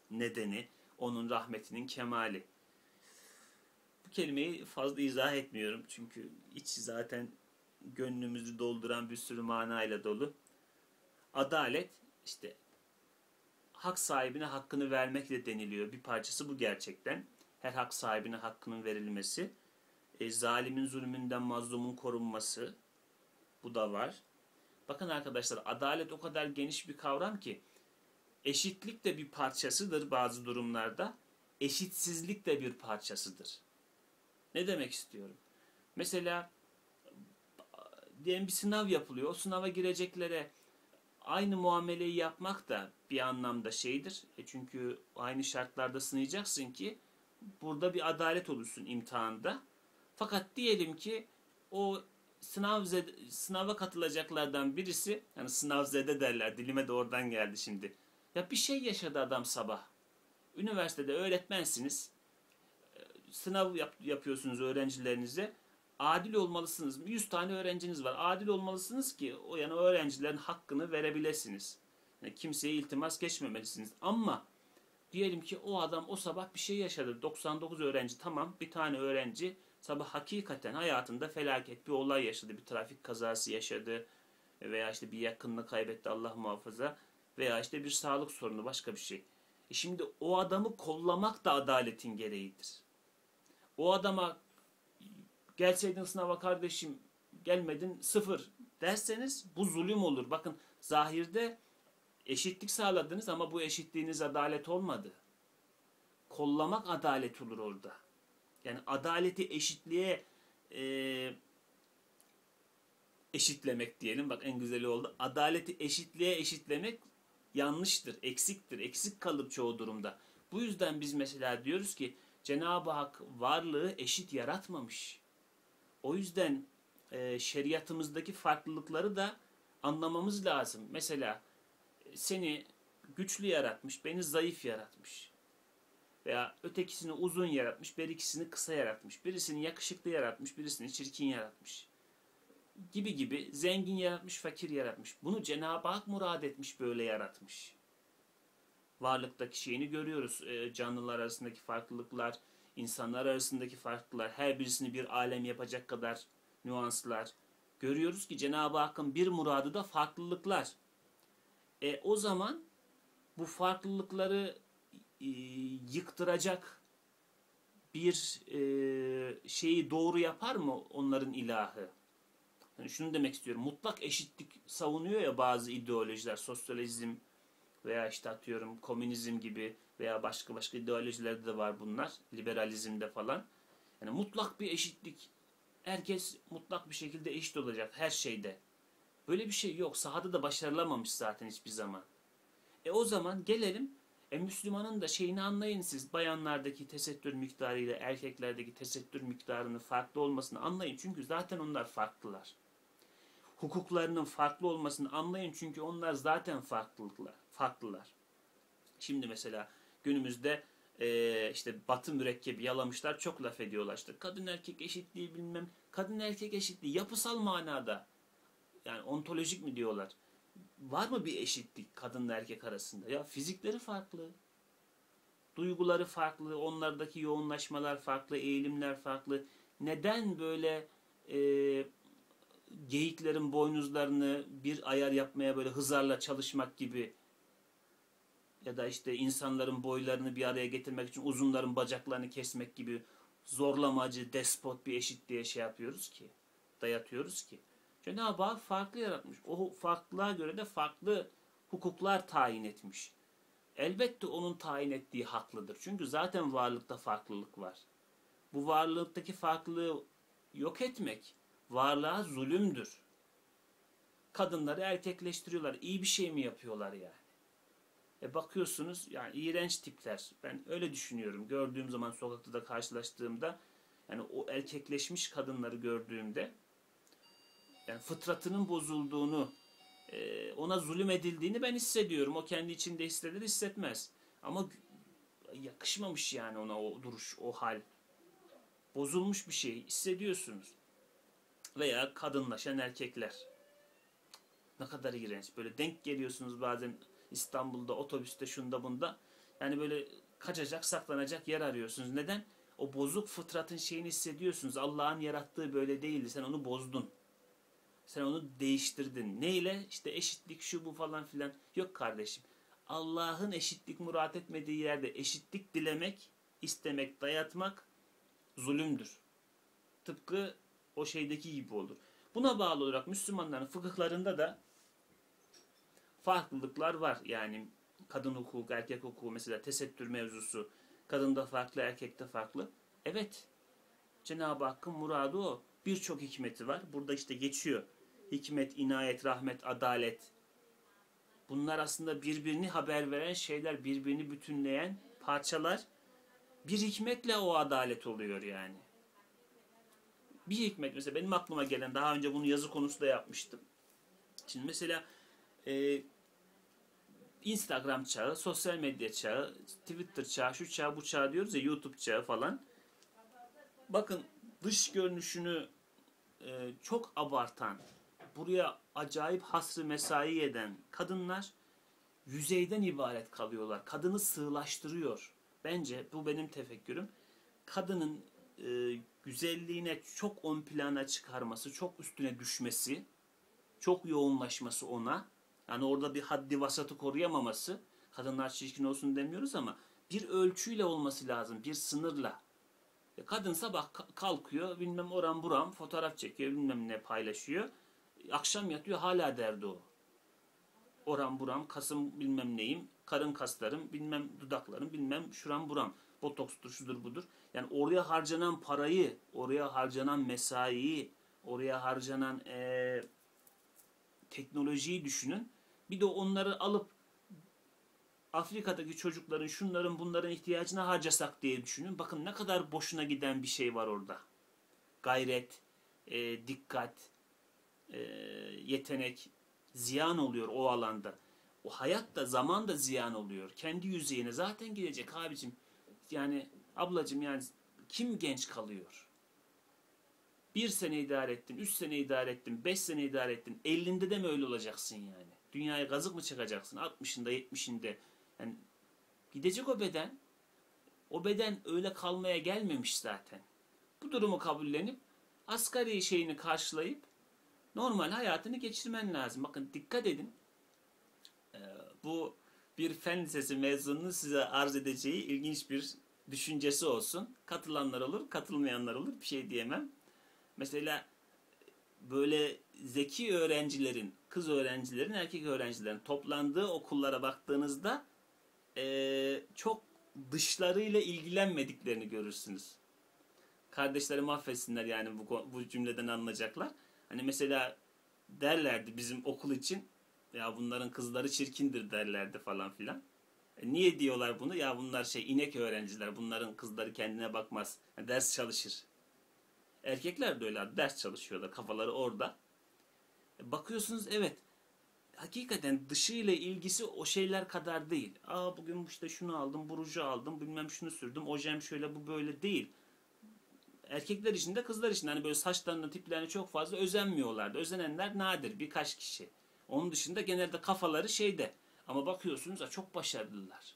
nedeni onun rahmetinin kemali. Bu kelimeyi fazla izah etmiyorum çünkü içi zaten gönlümüzü dolduran bir sürü manayla dolu. Adalet işte hak sahibine hakkını vermekle deniliyor. Bir parçası bu gerçekten. Her hak sahibine hakkının verilmesi. E, zalimin zulmünden mazlumun korunması. Bu da var. Bakın arkadaşlar, adalet o kadar geniş bir kavram ki eşitlik de bir parçasıdır bazı durumlarda. Eşitsizlik de bir parçasıdır. Ne demek istiyorum? Mesela diyelim bir sınav yapılıyor. O sınava gireceklere aynı muameleyi yapmak da bir anlamda şeydir. E çünkü aynı şartlarda sınayacaksın ki burada bir adalet olursun imtihanda. Fakat diyelim ki o sınav zede, sınava katılacaklardan birisi, yani sınav zede derler, dilime de oradan geldi şimdi. Ya bir şey yaşadı adam sabah. Üniversitede öğretmensiniz. Sınav yap, yapıyorsunuz öğrencilerinize. Adil olmalısınız. yüz tane öğrenciniz var. Adil olmalısınız ki o yana öğrencilerin hakkını verebilirsiniz. Yani kimseye iltimas geçmemelisiniz. Ama diyelim ki o adam o sabah bir şey yaşadı. doksan dokuz öğrenci tamam. Bir tane öğrenci sabah hakikaten hayatında felaket bir olay yaşadı. Bir trafik kazası yaşadı. Veya işte bir yakınını kaybetti, Allah muhafaza. Veya işte bir sağlık sorunu, başka bir şey. E şimdi o adamı kollamak da adaletin gereğidir. O adama gelseydin sınava kardeşim, gelmedin sıfır derseniz bu zulüm olur. Bakın zahirde eşitlik sağladınız ama bu eşitliğiniz adalet olmadı. Kollamak adalet olur orada. Yani adaleti eşitliğe e, eşitlemek diyelim. Bak en güzeli oldu. Adaleti eşitliğe eşitlemek yanlıştır, eksiktir. Eksik kalır çoğu durumda. Bu yüzden biz mesela diyoruz ki Cenab-ı Hak varlığı eşit yaratmamış. O yüzden e, şeriatımızdaki farklılıkları da anlamamız lazım. Mesela seni güçlü yaratmış, beni zayıf yaratmış. Veya ötekisini uzun yaratmış, berikisini kısa yaratmış. Birisini yakışıklı yaratmış, birisini çirkin yaratmış. Gibi gibi zengin yaratmış, fakir yaratmış. Bunu Cenab-ı Hak murad etmiş, böyle yaratmış. Varlıktaki şeyini görüyoruz. E, canlılar arasındaki farklılıklar, insanlar arasındaki farklılıklar, her birisini bir alem yapacak kadar nüanslar. Görüyoruz ki Cenab-ı Hakk'ın bir muradı da farklılıklar. E, o zaman bu farklılıkları e, yıktıracak bir e, şeyi doğru yapar mı onların ilahı? Yani şunu demek istiyorum. Mutlak eşitlik savunuyor ya bazı ideolojiler, sosyalizm veya işte atıyorum komünizm gibi veya başka başka ideolojilerde de var bunlar. Liberalizmde falan. Yani mutlak bir eşitlik. Herkes mutlak bir şekilde eşit olacak her şeyde. Böyle bir şey yok. Sahada da başarılamamış zaten hiçbir zaman. E o zaman gelelim, e Müslümanın da şeyini anlayın siz. Bayanlardaki tesettür miktarı ile erkeklerdeki tesettür miktarının farklı olmasını anlayın. Çünkü zaten onlar farklılar. Hukuklarının farklı olmasını anlayın. Çünkü onlar zaten farklılıklar, farklılar. Şimdi mesela günümüzde e, işte batı mürekkebi yalamışlar, çok laf ediyorlar. İşte kadın erkek eşitliği bilmem. Kadın erkek eşitliği yapısal manada. Yani ontolojik mi diyorlar? Var mı bir eşitlik kadınla erkek arasında? Ya fizikleri farklı. Duyguları farklı. Onlardaki yoğunlaşmalar farklı. Eğilimler farklı. Neden böyle e, geyiklerin boynuzlarını bir ayar yapmaya böyle hızarla çalışmak gibi ya da işte insanların boylarını bir araya getirmek için uzunların bacaklarını kesmek gibi zorlamacı, despot bir eşitliğe şey yapıyoruz ki, dayatıyoruz ki. Cenab-ı Hak farklı yaratmış. O farklılığa göre de farklı hukuklar tayin etmiş. Elbette onun tayin ettiği haklıdır. Çünkü zaten varlıkta farklılık var. Bu varlıktaki farklılığı yok etmek varlığa zulümdür. Kadınları erkekleştiriyorlar. İyi bir şey mi yapıyorlar yani? E bakıyorsunuz yani iğrenç tipler. Ben öyle düşünüyorum. Gördüğüm zaman sokakta da karşılaştığımda yani o erkekleşmiş kadınları gördüğümde yani fıtratının bozulduğunu, ona zulüm edildiğini ben hissediyorum. O kendi içinde hisseder hissetmez. Ama yakışmamış yani ona o duruş, o hal. Bozulmuş bir şey hissediyorsunuz. Veya kadınlaşan erkekler. Ne kadar iğrenç. Böyle denk geliyorsunuz bazen İstanbul'da, otobüste, şunda bunda. Yani böyle kaçacak, saklanacak yer arıyorsunuz. Neden? O bozuk fıtratın şeyini hissediyorsunuz. Allah'ın yarattığı böyle değildi. Sen onu bozdun. Sen onu değiştirdin. Neyle? İşte eşitlik, şu bu falan filan. Yok kardeşim. Allah'ın eşitlik murat etmediği yerde eşitlik dilemek, istemek, dayatmak zulümdür. Tıpkı o şeydeki gibi olur. Buna bağlı olarak Müslümanların fıkıhlarında da farklılıklar var. Yani kadın hukuku, erkek hukuku, mesela tesettür mevzusu. Kadında farklı, erkekte farklı. Evet, Cenab-ı Hakk'ın muradı o. Birçok hikmeti var. Burada işte geçiyor. Hikmet, inayet, rahmet, adalet. Bunlar aslında birbirini haber veren şeyler, birbirini bütünleyen parçalar. Bir hikmetle o adalet oluyor yani. Bir hikmet, mesela benim aklıma gelen, daha önce bunu yazı konusu da yapmıştım. Şimdi mesela e, Instagram çağı, sosyal medya çağı, Twitter çağı, şu çağı, bu çağı diyoruz ya, YouTube çağı falan. Bakın, dış görünüşünü e, çok abartan, buraya acayip hasrı mesai eden kadınlar yüzeyden ibaret kalıyorlar. Kadını sığlaştırıyor. Bence bu benim tefekkürüm. Kadının e, güzelliğine çok ön plana çıkarması, çok üstüne düşmesi, çok yoğunlaşması ona. Yani orada bir haddi vasatı koruyamaması. Kadınlar çirkin olsun demiyoruz ama bir ölçüyle olması lazım, bir sınırla. Kadın sabah kalkıyor, bilmem oram buram fotoğraf çekiyor, bilmem ne paylaşıyor. Akşam yatıyor, hala derdi o. Oram buram, kasım bilmem neyim, karın kaslarım, bilmem dudaklarım, bilmem şuram buram. Botokstur, şudur budur. Yani oraya harcanan parayı, oraya harcanan mesaiyi, oraya harcanan ee, teknolojiyi düşünün. Bir de onları alıp Afrika'daki çocukların, şunların, bunların ihtiyacına harcasak diye düşünün. Bakın ne kadar boşuna giden bir şey var orada. Gayret, e, dikkat, e, yetenek ziyan oluyor o alanda. O hayat da, zaman da ziyan oluyor. Kendi yüzeyine zaten gidecek abicim. Yani ablacım, yani kim genç kalıyor? Bir sene idare ettin, üç sene idare ettin, beş sene idare ettin. Ellinde de mi öyle olacaksın yani? Dünyaya gazık mı çıkacaksın? Altmışında, yetmişinde. Yani gidecek o beden. O beden öyle kalmaya gelmemiş zaten. Bu durumu kabullenip asgari şeyini karşılayıp normal hayatını geçirmen lazım. Bakın dikkat edin. Ee, bu bir fen lisesi mezununun size arz edeceği ilginç bir düşüncesi olsun. Katılanlar olur, katılmayanlar olur. Bir şey diyemem. Mesela böyle zeki öğrencilerin, kız öğrencilerin, erkek öğrencilerin toplandığı okullara baktığınızda ee, çok dışlarıyla ilgilenmediklerini görürsünüz. Kardeşlerim affetsinler, yani bu, bu cümleden anlayacaklar. Hani mesela derlerdi bizim okul için, ya bunların kızları çirkindir derlerdi falan filan. E niye diyorlar bunu? Ya bunlar şey, inek öğrenciler, bunların kızları kendine bakmaz. Yani ders çalışır. Erkekler de öyle, ders çalışıyorlar, kafaları orada. E bakıyorsunuz, evet, hakikaten dışıyla ilgisi o şeyler kadar değil. Aa, bugün işte şunu aldım, bu ruju aldım, bilmem şunu sürdüm, ojem şöyle, bu böyle değil. Erkekler için de kızlar için de hani böyle saçlarına, tiplerine çok fazla özenmiyorlardı. Özenenler nadir, birkaç kişi. Onun dışında genelde kafaları şeyde. Ama bakıyorsunuz da çok başarılılar.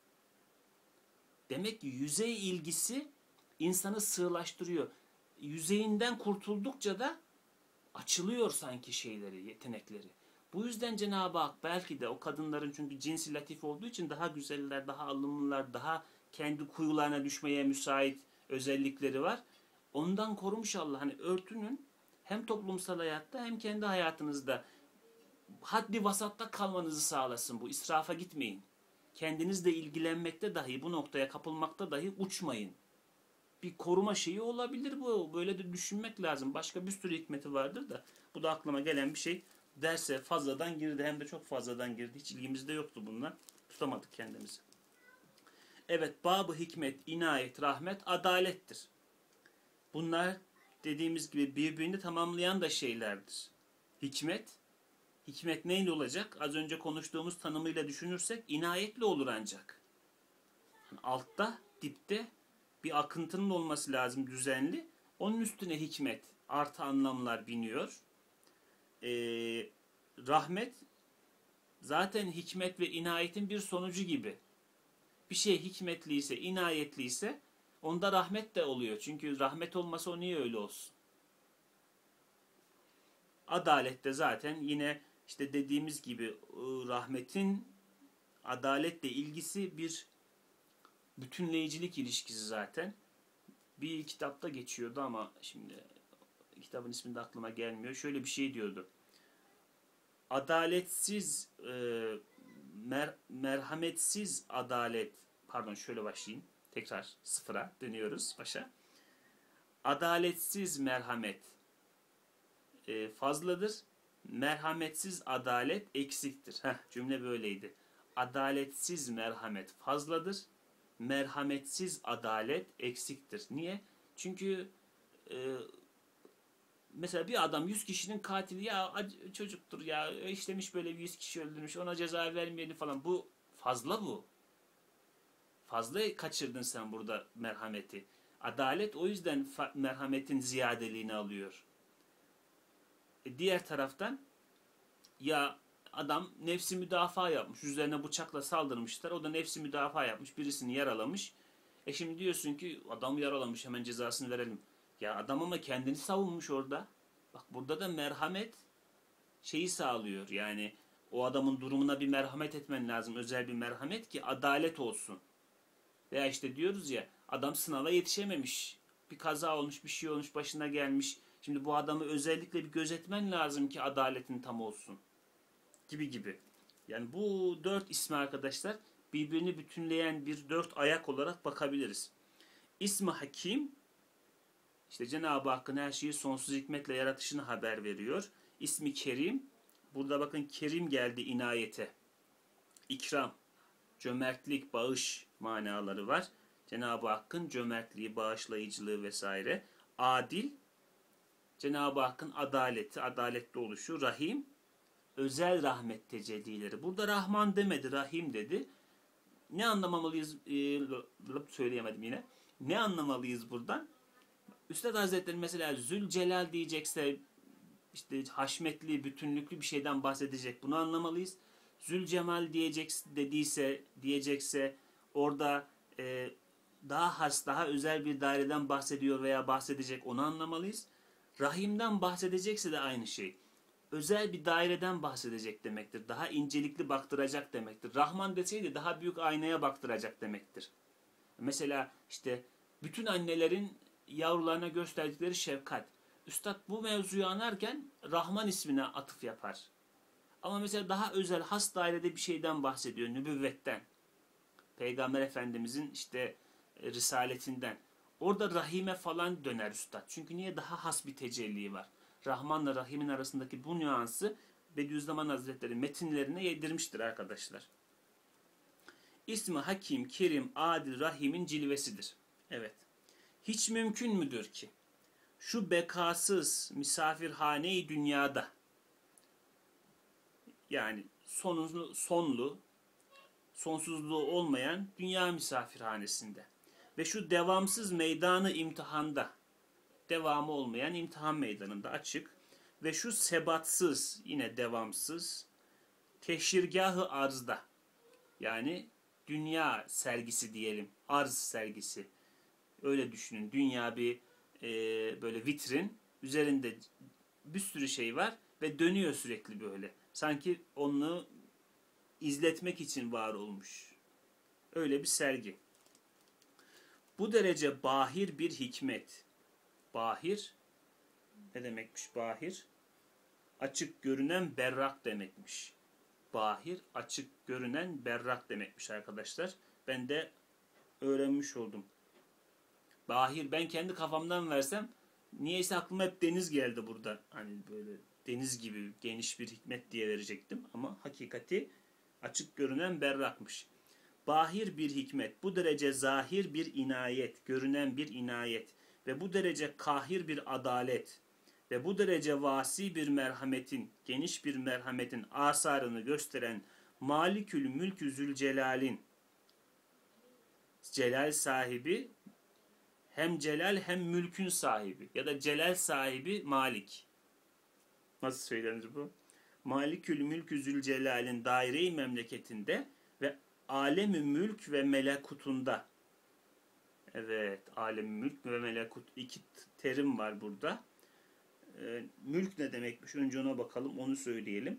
Demek ki yüzey ilgisi insanı sığlaştırıyor. Yüzeyinden kurtuldukça da açılıyor sanki şeyleri, yetenekleri. Bu yüzden Cenab-ı Hak belki de o kadınların, çünkü cinsi latif olduğu için daha güzeller, daha alımlılar, daha kendi kuyularına düşmeye müsait özellikleri var. Ondan korumuş Allah. Hani örtünün, hem toplumsal hayatta hem kendi hayatınızda haddi vasatta kalmanızı sağlasın bu. İsrafa gitmeyin. Kendinizle ilgilenmekte dahi, bu noktaya kapılmakta dahi uçmayın. Bir koruma şeyi olabilir bu. Böyle de düşünmek lazım. Başka bir sürü hikmeti vardır da bu da aklıma gelen bir şey. Derse fazladan girdi, hem de çok fazladan girdi. Hiç ilgimizde yoktu bunlar. Tutamadık kendimizi. Evet, bab-ı hikmet, inayet, rahmet, adalettir. Bunlar dediğimiz gibi birbirini tamamlayan da şeylerdir. Hikmet, hikmet neyle olacak? Az önce konuştuğumuz tanımıyla düşünürsek inayetle olur ancak. Altta, dipte bir akıntının olması lazım, düzenli. Onun üstüne hikmet, artı anlamlar biniyor. Ee, rahmet zaten hikmet ve inayetin bir sonucu gibi. bir şey hikmetliyse, inayetliyse onda rahmet de oluyor. Çünkü rahmet olmasa o niye öyle olsun? Adalette zaten yine işte dediğimiz gibi rahmetin adaletle ilgisi bir bütünleyicilik ilişkisi zaten. Bir kitapta geçiyordu ama şimdi kitabın ismi de aklıma gelmiyor. Şöyle bir şey diyordu. Adaletsiz, e, mer, merhametsiz adalet, pardon şöyle başlayayım. Tekrar sıfıra dönüyoruz başa. Adaletsiz merhamet e, fazladır. Merhametsiz adalet eksiktir. Heh, cümle böyleydi. Adaletsiz merhamet fazladır. Merhametsiz adalet eksiktir. Niye? Çünkü e, mesela bir adam yüz kişinin katili, ya çocuktur ya, işlemiş böyle bir yüz kişi öldürmüş, ona ceza vermeyelim falan. Bu fazla bu. Fazla kaçırdın sen burada merhameti. Adalet o yüzden merhametin ziyadeliğini alıyor. E diğer taraftan ya adam nefsi müdafaa yapmış. Üzerine bıçakla saldırmışlar. O da nefsi müdafaa yapmış. Birisini yaralamış. E şimdi diyorsun ki adam yaralamış, hemen cezasını verelim. Ya adam ama kendini savunmuş orada. Bak burada da merhamet şeyi sağlıyor. Yani o adamın durumuna bir merhamet etmen lazım. Özel bir merhamet ki adalet olsun. Veya işte diyoruz ya, adam sınava yetişememiş. Bir kaza olmuş, bir şey olmuş, başına gelmiş. Şimdi bu adamı özellikle bir gözetmen lazım ki adaletin tam olsun. Gibi gibi. Yani bu dört ismi arkadaşlar birbirini bütünleyen bir dört ayak olarak bakabiliriz. İsmi Hakim, işte Cenab-ı Hakk'ın her şeyi sonsuz hikmetle yaratışını haber veriyor. İsmi Kerim, burada bakın Kerim geldi inayete. İkram, cömertlik, bağış manaları var. Cenab-ı Hakk'ın cömertliği, bağışlayıcılığı vesaire. Adil, Cenab-ı Hakk'ın adaleti, adaletli oluşu. Rahim, özel rahmet tecellileri. Burada Rahman demedi, Rahim dedi. Ne anlamalıyız? Ee, söyleyemedim yine. Ne anlamalıyız buradan? Üstad Hazretleri mesela Zülcelal diyecekse, işte haşmetli, bütünlüklü bir şeyden bahsedecek. Bunu anlamalıyız. Zülcemal diyecek dediyse, diyecekse orada e, daha has, daha özel bir daireden bahsediyor veya bahsedecek, onu anlamalıyız. Rahim'den bahsedecekse de aynı şey. Özel bir daireden bahsedecek demektir. Daha incelikli baktıracak demektir. Rahman deseydi daha büyük aynaya baktıracak demektir. Mesela işte bütün annelerin yavrularına gösterdikleri şefkat. Üstad bu mevzuyu anarken Rahman ismine atıf yapar. Ama mesela daha özel, has dairede bir şeyden bahsediyor. Nübüvvetten. Peygamber Efendimizin işte risaletinden. Orada Rahim'e falan döner üstad. Çünkü niye? Daha has bir tecelli var. Rahmanla Rahim'in arasındaki bu nüansı Bediüzzaman Hazretleri metinlerine yedirmiştir arkadaşlar. İsmi Hakim, Kerim, Adil, Rahim'in cilvesidir. Evet. Hiç mümkün müdür ki şu bekasız misafirhane-i dünyada, yani sonlu, sonlu, sonsuzluğu olmayan dünya misafirhanesinde ve şu devamsız meydanı imtihanda, devamı olmayan imtihan meydanında açık ve şu sebatsız, yine devamsız teşhirgahı arzda, yani dünya sergisi diyelim, arz sergisi, öyle düşünün. Dünya bir e, böyle vitrin, üzerinde bir sürü şey var ve dönüyor sürekli böyle. Sanki onu izletmek için var olmuş. Öyle bir sergi. Bu derece bahir bir hikmet. Bahir ne demekmiş bahir? Açık görünen berrak demekmiş. Bahir açık görünen berrak demekmiş arkadaşlar. Ben de öğrenmiş oldum. Bahir, ben kendi kafamdan versem niyeyse aklıma hep deniz geldi burada. Hani böyle deniz gibi geniş bir hikmet diye verecektim ama hakikati açık görünen berrakmış. Bahir bir hikmet, bu derece zahir bir inayet, görünen bir inayet ve bu derece kahir bir adalet ve bu derece vasi bir merhametin, geniş bir merhametin asarını gösteren Malikül Mülkü Zülcelal'in, celal sahibi, hem celal hem mülkün sahibi ya da celal sahibi Malik. Nasıl söylenir bu? Malikül Mülkü Zülcelal'in daire-i memleketinde ve alem-i mülk ve melekutunda. Evet, alem-i mülk ve melekut, iki terim var burada. Ee, mülk ne demekmiş? Önce ona bakalım, onu söyleyelim.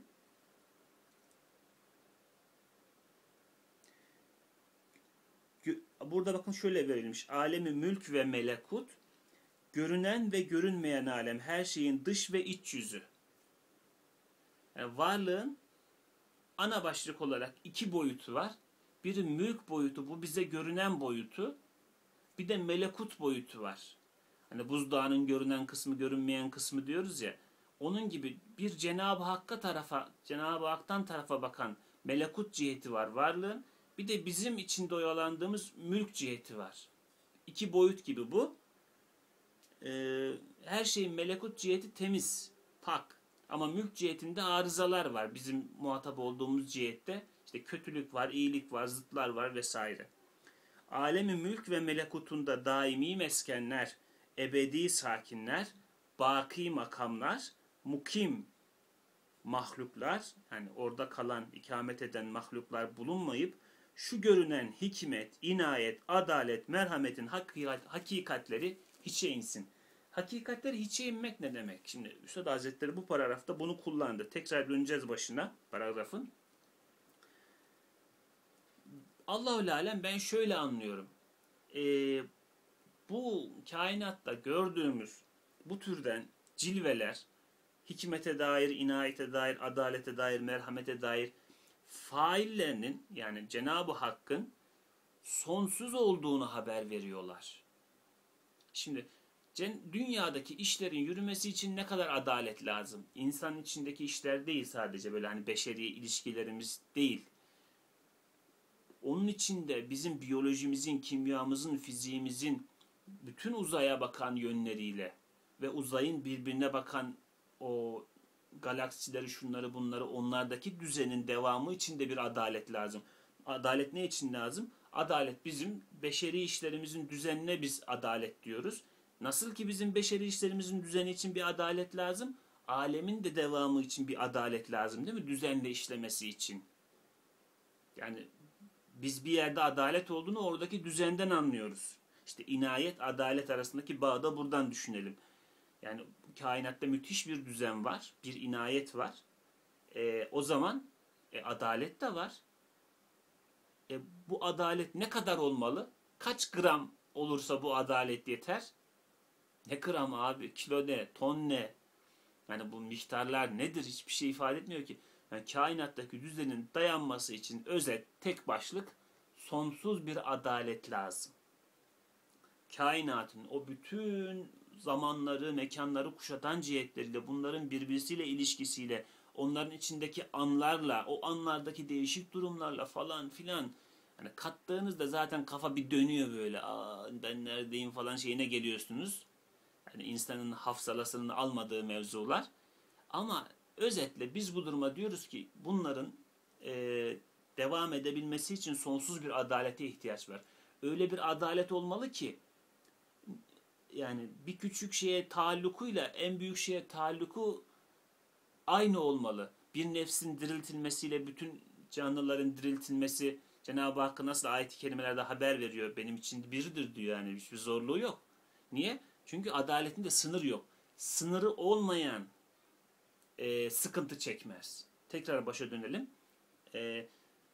Burada bakın şöyle verilmiş. Alem-i mülk ve melekut, görünen ve görünmeyen alem, her şeyin dış ve iç yüzü. Yani varlığın ana başlık olarak iki boyutu var. Biri mülk boyutu, bu bize görünen boyutu. Bir de melekut boyutu var. Hani buzdağının görünen kısmı, görünmeyen kısmı diyoruz ya. Onun gibi bir Cenab-ı Hakk'a tarafa, Cenab-ı Hak'tan tarafa bakan melekut ciheti var varlığın. Bir de bizim içinde oyalandığımız mülk ciheti var. İki boyut gibi bu. Ee, her şeyin melekut ciheti temiz, pak. Ama mülk cihetinde arızalar var. Bizim muhatap olduğumuz cihette işte kötülük var, iyilik var, zıtlar var vesaire. Alemi mülk ve melekutunda daimi meskenler, ebedi sakinler, baki makamlar, mukim mahluklar, yani orada kalan, ikamet eden mahluklar bulunmayıp şu görünen hikmet, inayet, adalet, merhametin hakikat, hakikatleri hiçe insin. Hakikatleri hiçe inmek ne demek? Şimdi Üstad Hazretleri bu paragrafta bunu kullandı. Tekrar döneceğiz başına paragrafın. Allahu alem ben şöyle anlıyorum. Ee, bu kainatta gördüğümüz bu türden cilveler, hikmete dair, inayete dair, adalete dair, merhamete dair faillerinin, yani Cenab-ı Hakk'ın sonsuz olduğunu haber veriyorlar. Şimdi dünyadaki işlerin yürümesi için ne kadar adalet lazım? İnsan içindeki işler değil sadece, böyle hani beşeri ilişkilerimiz değil. Onun içinde bizim biyolojimizin, kimyamızın, fiziğimizin bütün uzaya bakan yönleriyle ve uzayın birbirine bakan o galaksileri, şunları bunları, onlardaki düzenin devamı için de bir adalet lazım. Adalet ne için lazım? Adalet bizim beşeri işlerimizin düzenine biz adalet diyoruz. Nasıl ki bizim beşeri işlerimizin düzeni için bir adalet lazım, alemin de devamı için bir adalet lazım değil mi? Düzenle işlemesi için. Yani biz bir yerde adalet olduğunu oradaki düzenden anlıyoruz. İşte inayet, adalet arasındaki bağı da buradan düşünelim. Yani kainatta müthiş bir düzen var, bir inayet var. E, o zaman e, adalet de var. E, bu adalet ne kadar olmalı? Kaç gram olursa bu adalet yeter? Ne gram abi? Kilo ne? Ton ne? Yani bu miktarlar nedir? Hiçbir şey ifade etmiyor ki. Yani kainattaki düzenin dayanması için özet, tek başlık, sonsuz bir adalet lazım. Kainatın o bütün zamanları, mekanları kuşatan cihetleriyle, bunların birbirisiyle ilişkisiyle, onların içindeki anlarla, o anlardaki değişik durumlarla falan filan, yani kattığınızda zaten kafa bir dönüyor böyle. Aa, ben neredeyim falan şeyine geliyorsunuz. Yani insanın hafsalasını almadığı mevzular. Ama özetle biz bu duruma diyoruz ki bunların e, devam edebilmesi için sonsuz bir adalete ihtiyaç var. Öyle bir adalet olmalı ki yani bir küçük şeye taallukuyla en büyük şeye taalluku aynı olmalı. Bir nefsin diriltilmesiyle bütün canlıların diriltilmesi, Cenab-ı Hakk'a nasıl ayet-i kerimelerde haber veriyor, benim için biridir diyor, yani hiçbir zorluğu yok. Niye? Çünkü adaletin de sınır yok. Sınırı olmayan e, sıkıntı çekmez. Tekrar başa dönelim. E,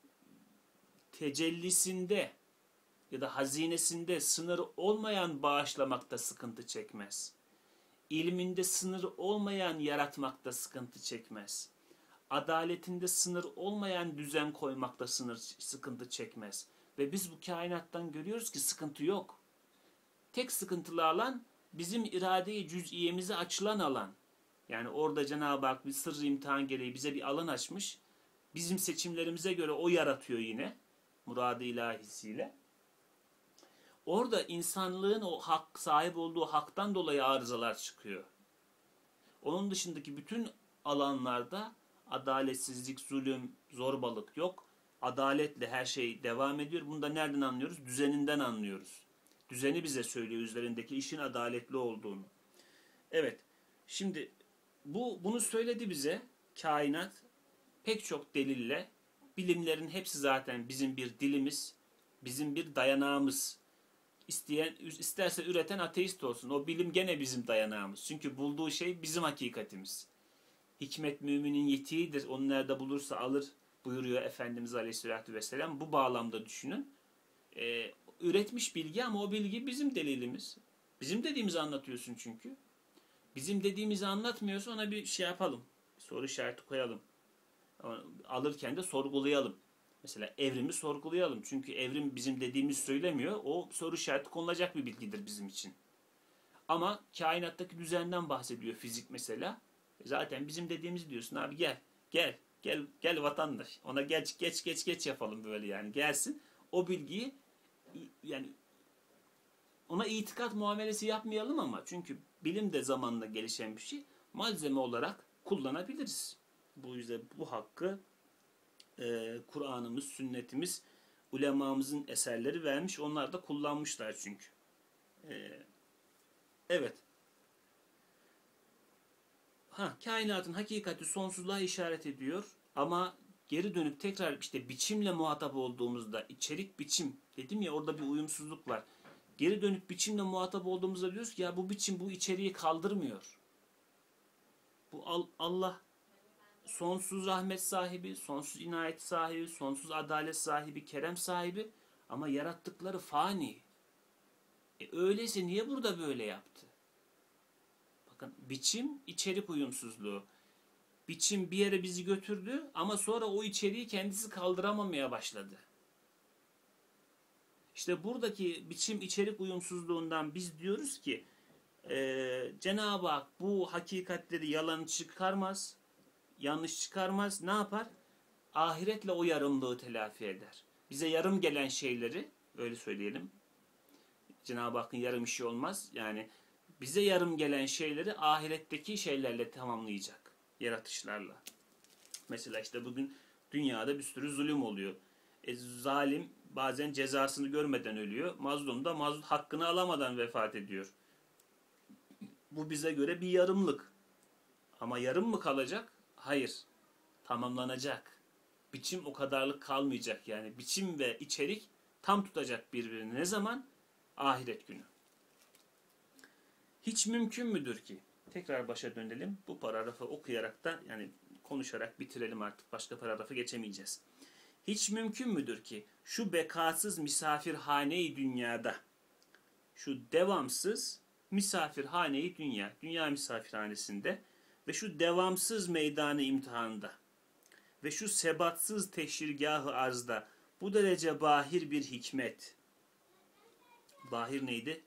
tecellisinde ya da hazinesinde sınır olmayan bağışlamakta sıkıntı çekmez. İlminde sınır olmayan yaratmakta sıkıntı çekmez. Adaletinde sınır olmayan düzen koymakta sınır sıkıntı çekmez. Ve biz bu kainattan görüyoruz ki sıkıntı yok. Tek sıkıntılı alan bizim irade-i cüz'iyemize açılan alan. Yani orada Cenab-ı Hak bir sırrı imtihan gereği bize bir alan açmış. Bizim seçimlerimize göre o yaratıyor yine. Murad-ı ilahisiyle. Orada insanlığın o hak, sahip olduğu haktan dolayı arızalar çıkıyor. Onun dışındaki bütün alanlarda adaletsizlik, zulüm, zorbalık yok. Adaletle her şey devam ediyor. Bunu da nereden anlıyoruz? Düzeninden anlıyoruz. Düzeni bize söylüyor üzerindeki işin adaletli olduğunu. Evet, şimdi bu bunu söyledi bize kainat pek çok delille, Bilimlerin hepsi zaten bizim bir dilimiz, bizim bir dayanağımız. İsteyen, isterse üreten ateist olsun. O bilim gene bizim dayanağımız. Çünkü bulduğu şey bizim hakikatimiz. Hikmet müminin yetiğidir. Onu nerede bulursa alır buyuruyor Efendimiz Aleyhisselatü Vesselam. Bu bağlamda düşünün. Ee, üretmiş bilgi ama o bilgi bizim delilimiz. Bizim dediğimizi anlatıyorsun çünkü. Bizim dediğimizi anlatmıyorsa ona bir şey yapalım. Soru işareti koyalım. Alırken de sorgulayalım. Mesela evrimi sorgulayalım. Çünkü evrim bizim dediğimiz söylemiyor. O soru işareti konulacak bir bilgidir bizim için. Ama kainattaki düzenden bahsediyor fizik mesela. Zaten bizim dediğimiz diyorsun abi gel. Gel. Gel gel vatandaş. Ona geç geç geç geç yapalım böyle yani. Gelsin. O bilgiyi yani ona itikat muamelesi yapmayalım ama çünkü bilim de zamanla gelişen bir şey. Malzeme olarak kullanabiliriz. Bu yüzden bu hakkı e, Kur'an'ımız, sünnetimiz, ulemamızın eserleri vermiş. Onlar da kullanmışlar çünkü. E, evet. Ha, kainatın hakikati sonsuzluğa işaret ediyor. Ama geri dönüp tekrar işte biçimle muhatap olduğumuzda, içerik biçim, dedim ya orada bir uyumsuzluk var. Geri dönüp biçimle muhatap olduğumuzda diyoruz ki ya bu biçim bu içeriği kaldırmıyor. Bu Allah sonsuz rahmet sahibi, sonsuz inayet sahibi, sonsuz adalet sahibi, kerem sahibi ama yarattıkları fani. E öyleyse niye burada böyle yaptı? Bakın biçim içerik uyumsuzluğu. Biçim bir yere bizi götürdü ama sonra o içeriği kendisi kaldıramamaya başladı. İşte buradaki biçim içerik uyumsuzluğundan biz diyoruz ki e, Cenab-ı Hak bu hakikatleri yalan çıkarmaz, yanlış çıkarmaz. Ne yapar? Ahiretle o yarımlığı telafi eder. Bize yarım gelen şeyleri, öyle söyleyelim. Cenab-ı Hakk'ın yarım işi olmaz. Yani bize yarım gelen şeyleri ahiretteki şeylerle tamamlayacak. Yaratışlarla. Mesela işte bugün dünyada bir sürü zulüm oluyor. E, zalim bazen cezasını görmeden ölüyor. Mazlum da mazlum hakkını alamadan vefat ediyor. Bu bize göre bir yarımlık. Ama yarım mı kalacak? Hayır. Tamamlanacak. Biçim o kadarlık kalmayacak yani. Biçim ve içerik tam tutacak birbirini. Ne zaman? Ahiret günü. Hiç mümkün müdür ki? Tekrar başa dönelim. Bu paragrafı okuyarak da yani konuşarak bitirelim artık. Başka paragrafa geçemeyeceğiz. Hiç mümkün müdür ki şu bekasız misafirhane-i dünyada, şu devamsız misafirhane-i dünya, dünya misafirhanesinde ve şu devamsız meydanı imtihanda ve şu sebatsız teşhirgâh-ı arzda bu derece bahir bir hikmet. Bahir neydi?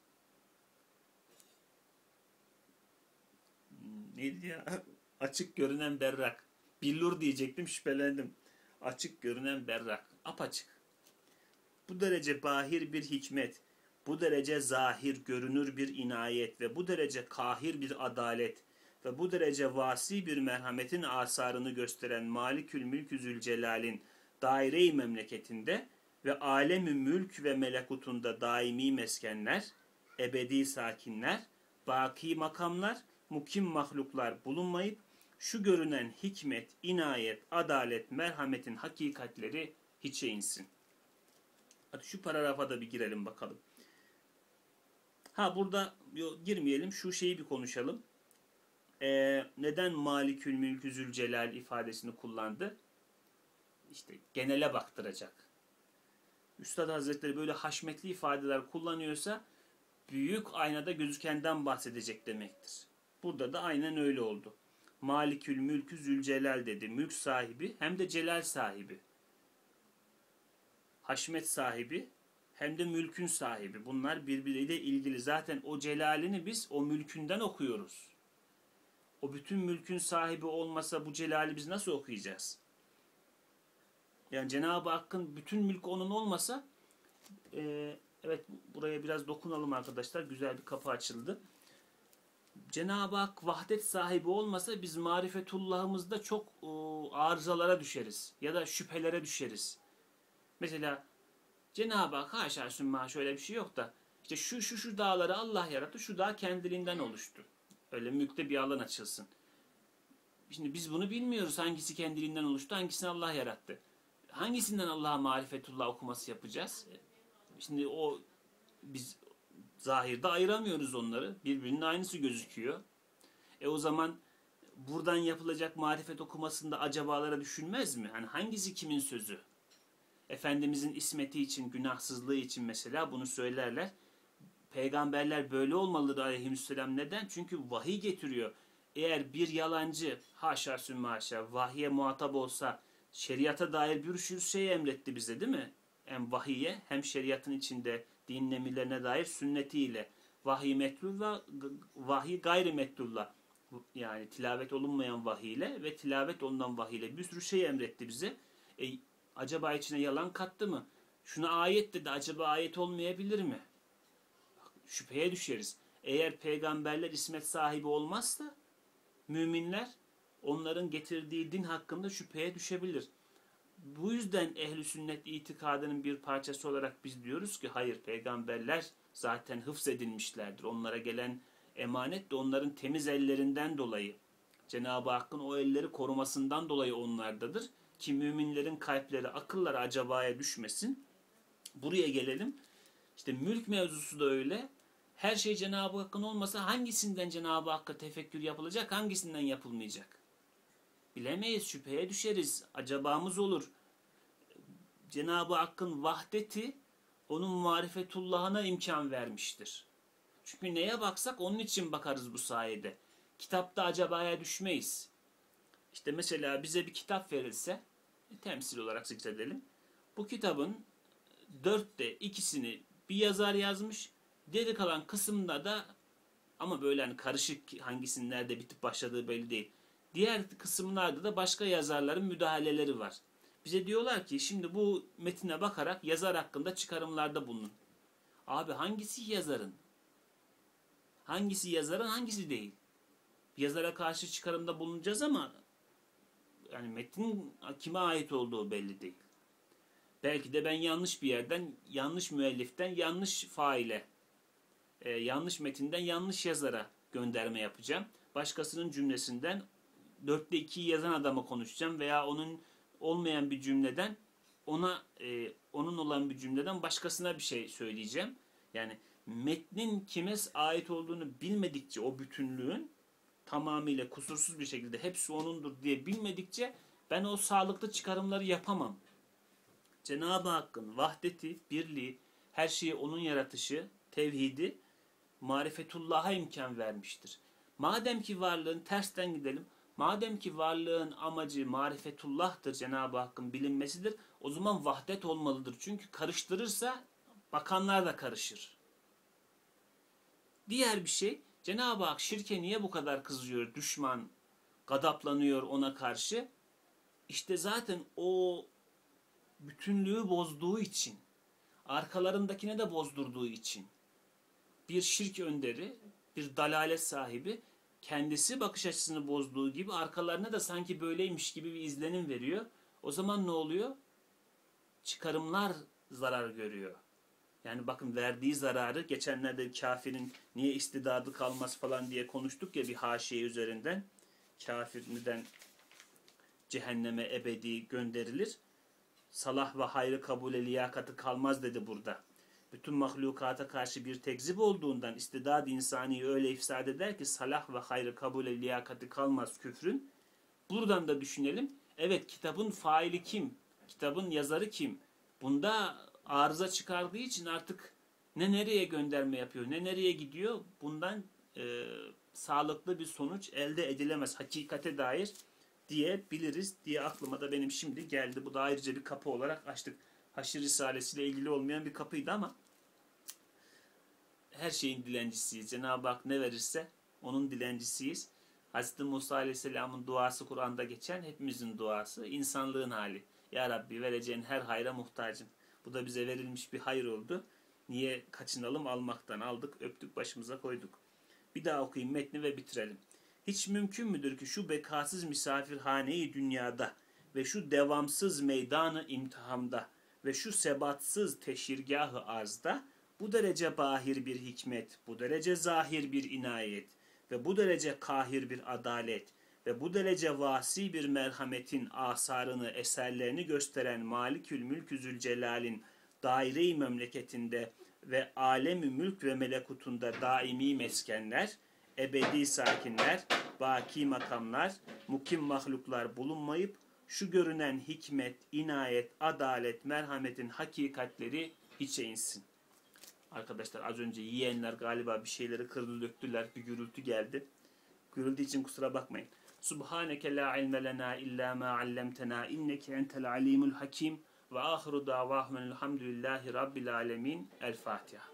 Neydi ya? Açık görünen berrak. Billur diyecektim, şüphelendim. Açık görünen berrak. Apaçık. Bu derece bahir bir hikmet, bu derece zahir görünür bir inayet ve bu derece kahir bir adalet ve bu derece vasi bir merhametin asarını gösteren Malikül Mülk-ü Zülcelal'in daire-i memleketinde ve alem-i mülk ve melekutunda daimi meskenler, ebedi sakinler, baki makamlar, mukim mahluklar bulunmayıp şu görünen hikmet, inayet, adalet, merhametin hakikatleri hiçe insin. Hadi şu paragrafa da bir girelim bakalım. Ha burada yo, girmeyelim. Şu şeyi bir konuşalım. Ee, neden Malikül Mülkü Zülcelal ifadesini kullandı? İşte genele baktıracak. Üstad Hazretleri böyle haşmetli ifadeler kullanıyorsa büyük aynada gözükenden bahsedecek demektir. Burada da aynen öyle oldu. Malikül Mülkü Zülcelal dedi. Mülk sahibi hem de celal sahibi. Haşmet sahibi hem de mülkün sahibi. Bunlar birbiriyle ilgili. Zaten o celalini biz o mülkünden okuyoruz. O bütün mülkün sahibi olmasa bu celali biz nasıl okuyacağız? Yani Cenab-ı Hakk'ın bütün mülkü onun olmasa e, evet buraya biraz dokunalım arkadaşlar. Güzel bir kapı açıldı. Cenab-ı Hak vahdet sahibi olmasa biz marifetullahımızda çok e, arızalara düşeriz. Ya da şüphelere düşeriz. Mesela Cenab-ı Hak haşa sümma şöyle bir şey yok da işte şu şu şu dağları Allah yarattı. Şu dağ kendiliğinden oluştu. Öyle mülkte bir alan açılsın. Şimdi biz bunu bilmiyoruz. Hangisi kendiliğinden oluştu, hangisini Allah yarattı. hangisinden Allah'a marifetullah okuması yapacağız? Şimdi o biz zahirde ayıramıyoruz onları. Birbirinin aynısı gözüküyor. E o zaman buradan yapılacak marifet okumasında acabalara düşünmez mi? Hani hangisi kimin sözü? Efendimizin ismeti için, günahsızlığı için mesela bunu söylerler. Peygamberler böyle olmalıdır aleyhisselam. Neden? Çünkü vahiy getiriyor. Eğer bir yalancı, haşa sümme haşa, vahiye muhatap olsa, şeriata dair bir sürü şey emretti bize değil mi? Hem vahiye hem şeriatın içinde din emirlerine dair sünnetiyle. Vahiy metlullah, vahiy gayri metlullah. Yani tilavet olunmayan vahiyle ve tilavet olunan vahiyle bir sürü şey emretti bize. E, acaba içine yalan kattı mı? Şuna ayet dedi, acaba ayet olmayabilir mi? Şüpheye düşeriz. Eğer peygamberler ismet sahibi olmazsa müminler onların getirdiği din hakkında şüpheye düşebilir. Bu yüzden ehl-i sünnet itikadının bir parçası olarak biz diyoruz ki hayır, peygamberler zaten hıfzedilmişlerdir. Onlara gelen emanet de onların temiz ellerinden dolayı, Cenab-ı Hakk'ın o elleri korumasından dolayı onlardadır. Ki müminlerin kalpleri, akılları acabaya düşmesin. Buraya gelelim. İşte mülk mevzusu da öyle. Her şey Cenab-ı Hakk'ın olmasa hangisinden Cenab-ı Hakk'a tefekkür yapılacak, hangisinden yapılmayacak? Bilemeyiz, şüpheye düşeriz, acabamız olur. Cenab-ı Hakk'ın vahdeti onun marifetullahına imkan vermiştir. Çünkü neye baksak onun için bakarız bu sayede. Kitapta acabaya düşmeyiz. İşte mesela bize bir kitap verilse, temsil olarak zikredelim. Bu kitabın dörtte ikisini bir yazar yazmış, geri kalan kısımda da ama böyle hani karışık, hangisinin nerede bitip başladığı belli değil. Diğer kısımlarda da başka yazarların müdahaleleri var. Bize diyorlar ki şimdi bu metine bakarak yazar hakkında çıkarımlarda bulunun. Abi hangisi yazarın? Hangisi yazarın, hangisi değil? Yazara karşı çıkarımda bulunacağız ama yani metin kime ait olduğu belli değil. Belki de ben yanlış bir yerden, yanlış müelliften, yanlış faile, e, yanlış metinden, yanlış yazara gönderme yapacağım. Başkasının cümlesinden dörtte ikiyi yazan adama konuşacağım veya onun olmayan bir cümleden ona e, onun olan bir cümleden başkasına bir şey söyleyeceğim. Yani metnin kime ait olduğunu bilmedikçe, o bütünlüğün tamamıyla kusursuz bir şekilde hepsi onundur diye bilmedikçe ben o sağlıklı çıkarımları yapamam. Cenab-ı Hakk'ın vahdeti, birliği, her şeyi onun yaratışı, tevhidi, marifetullah'a imkan vermiştir. Madem ki varlığın, tersten gidelim, madem ki varlığın amacı marifetullah'tır, Cenab-ı Hakk'ın bilinmesidir, o zaman vahdet olmalıdır. Çünkü karıştırırsa bakanlar da karışır. Diğer bir şey, Cenab-ı Hak şirke niye bu kadar kızıyor, düşman, gadaplanıyor ona karşı? İşte zaten o bütünlüğü bozduğu için, arkalarındakine de bozdurduğu için, bir şirk önderi, bir dalalet sahibi, kendisi bakış açısını bozduğu gibi arkalarına da sanki böyleymiş gibi bir izlenim veriyor. O zaman ne oluyor? Çıkarımlar zarar görüyor. Yani bakın verdiği zararı, geçenlerde kafirin niye istidadı kalmaz falan diye konuştuk ya bir haşiye üzerinden. Kafir neden cehenneme ebedi gönderilir? Salah ve hayrı kabule liyakatı kalmaz dedi burada. Bütün mahlukata karşı bir tekzip olduğundan istidad insani öyle ifsad eder ki salah ve hayrı kabule liyakatı kalmaz küfrün. Buradan da düşünelim. Evet, kitabın faili kim? Kitabın yazarı kim? Bunda arıza çıkardığı için artık ne nereye gönderme yapıyor, ne nereye gidiyor, bundan e, sağlıklı bir sonuç elde edilemez. Hakikate dair diyebiliriz diye aklıma da benim şimdi geldi. Bu da ayrıca bir kapı olarak açtık. Haşr Risalesi'yle ilgili olmayan bir kapıydı ama her şeyin dilencisiyiz. Cenab-ı Hak ne verirse onun dilencisiyiz. Hazreti Musa Aleyhisselam'ın duası Kur'an'da geçen, hepimizin duası, insanlığın hali. Ya Rabbi, vereceğin her hayra muhtacım. Bu da bize verilmiş bir hayır oldu. Niye kaçınalım almaktan? Aldık, öptük, başımıza koyduk. Bir daha okuyayım metni ve bitirelim. Hiç mümkün müdür ki şu bekasız misafirhaneyi dünyada ve şu devamsız meydanı imtihamda ve şu sebatsız teşhirgahı arzda bu derece bahir bir hikmet, bu derece zahir bir inayet ve bu derece kahir bir adalet ve bu derece vasi bir merhametin asarını, eserlerini gösteren Malikül Mülk Zülcelal'in daire-i memleketinde ve alem-i mülk ve melekutunda daimi meskenler, ebedi sakinler, baki makamlar, mukim mahluklar bulunmayıp şu görünen hikmet, inayet, adalet, merhametin hakikatleri içe insin. Arkadaşlar az önce yiyenler galiba bir şeyleri kırdı döktüler, bir gürültü geldi. Gürültü için kusura bakmayın. Subhaneke la ilme lena illa ma allamtena inneke entel alimul hakim ve ahiru davahum elhamdülillahi rabbil alemin. El Fatiha.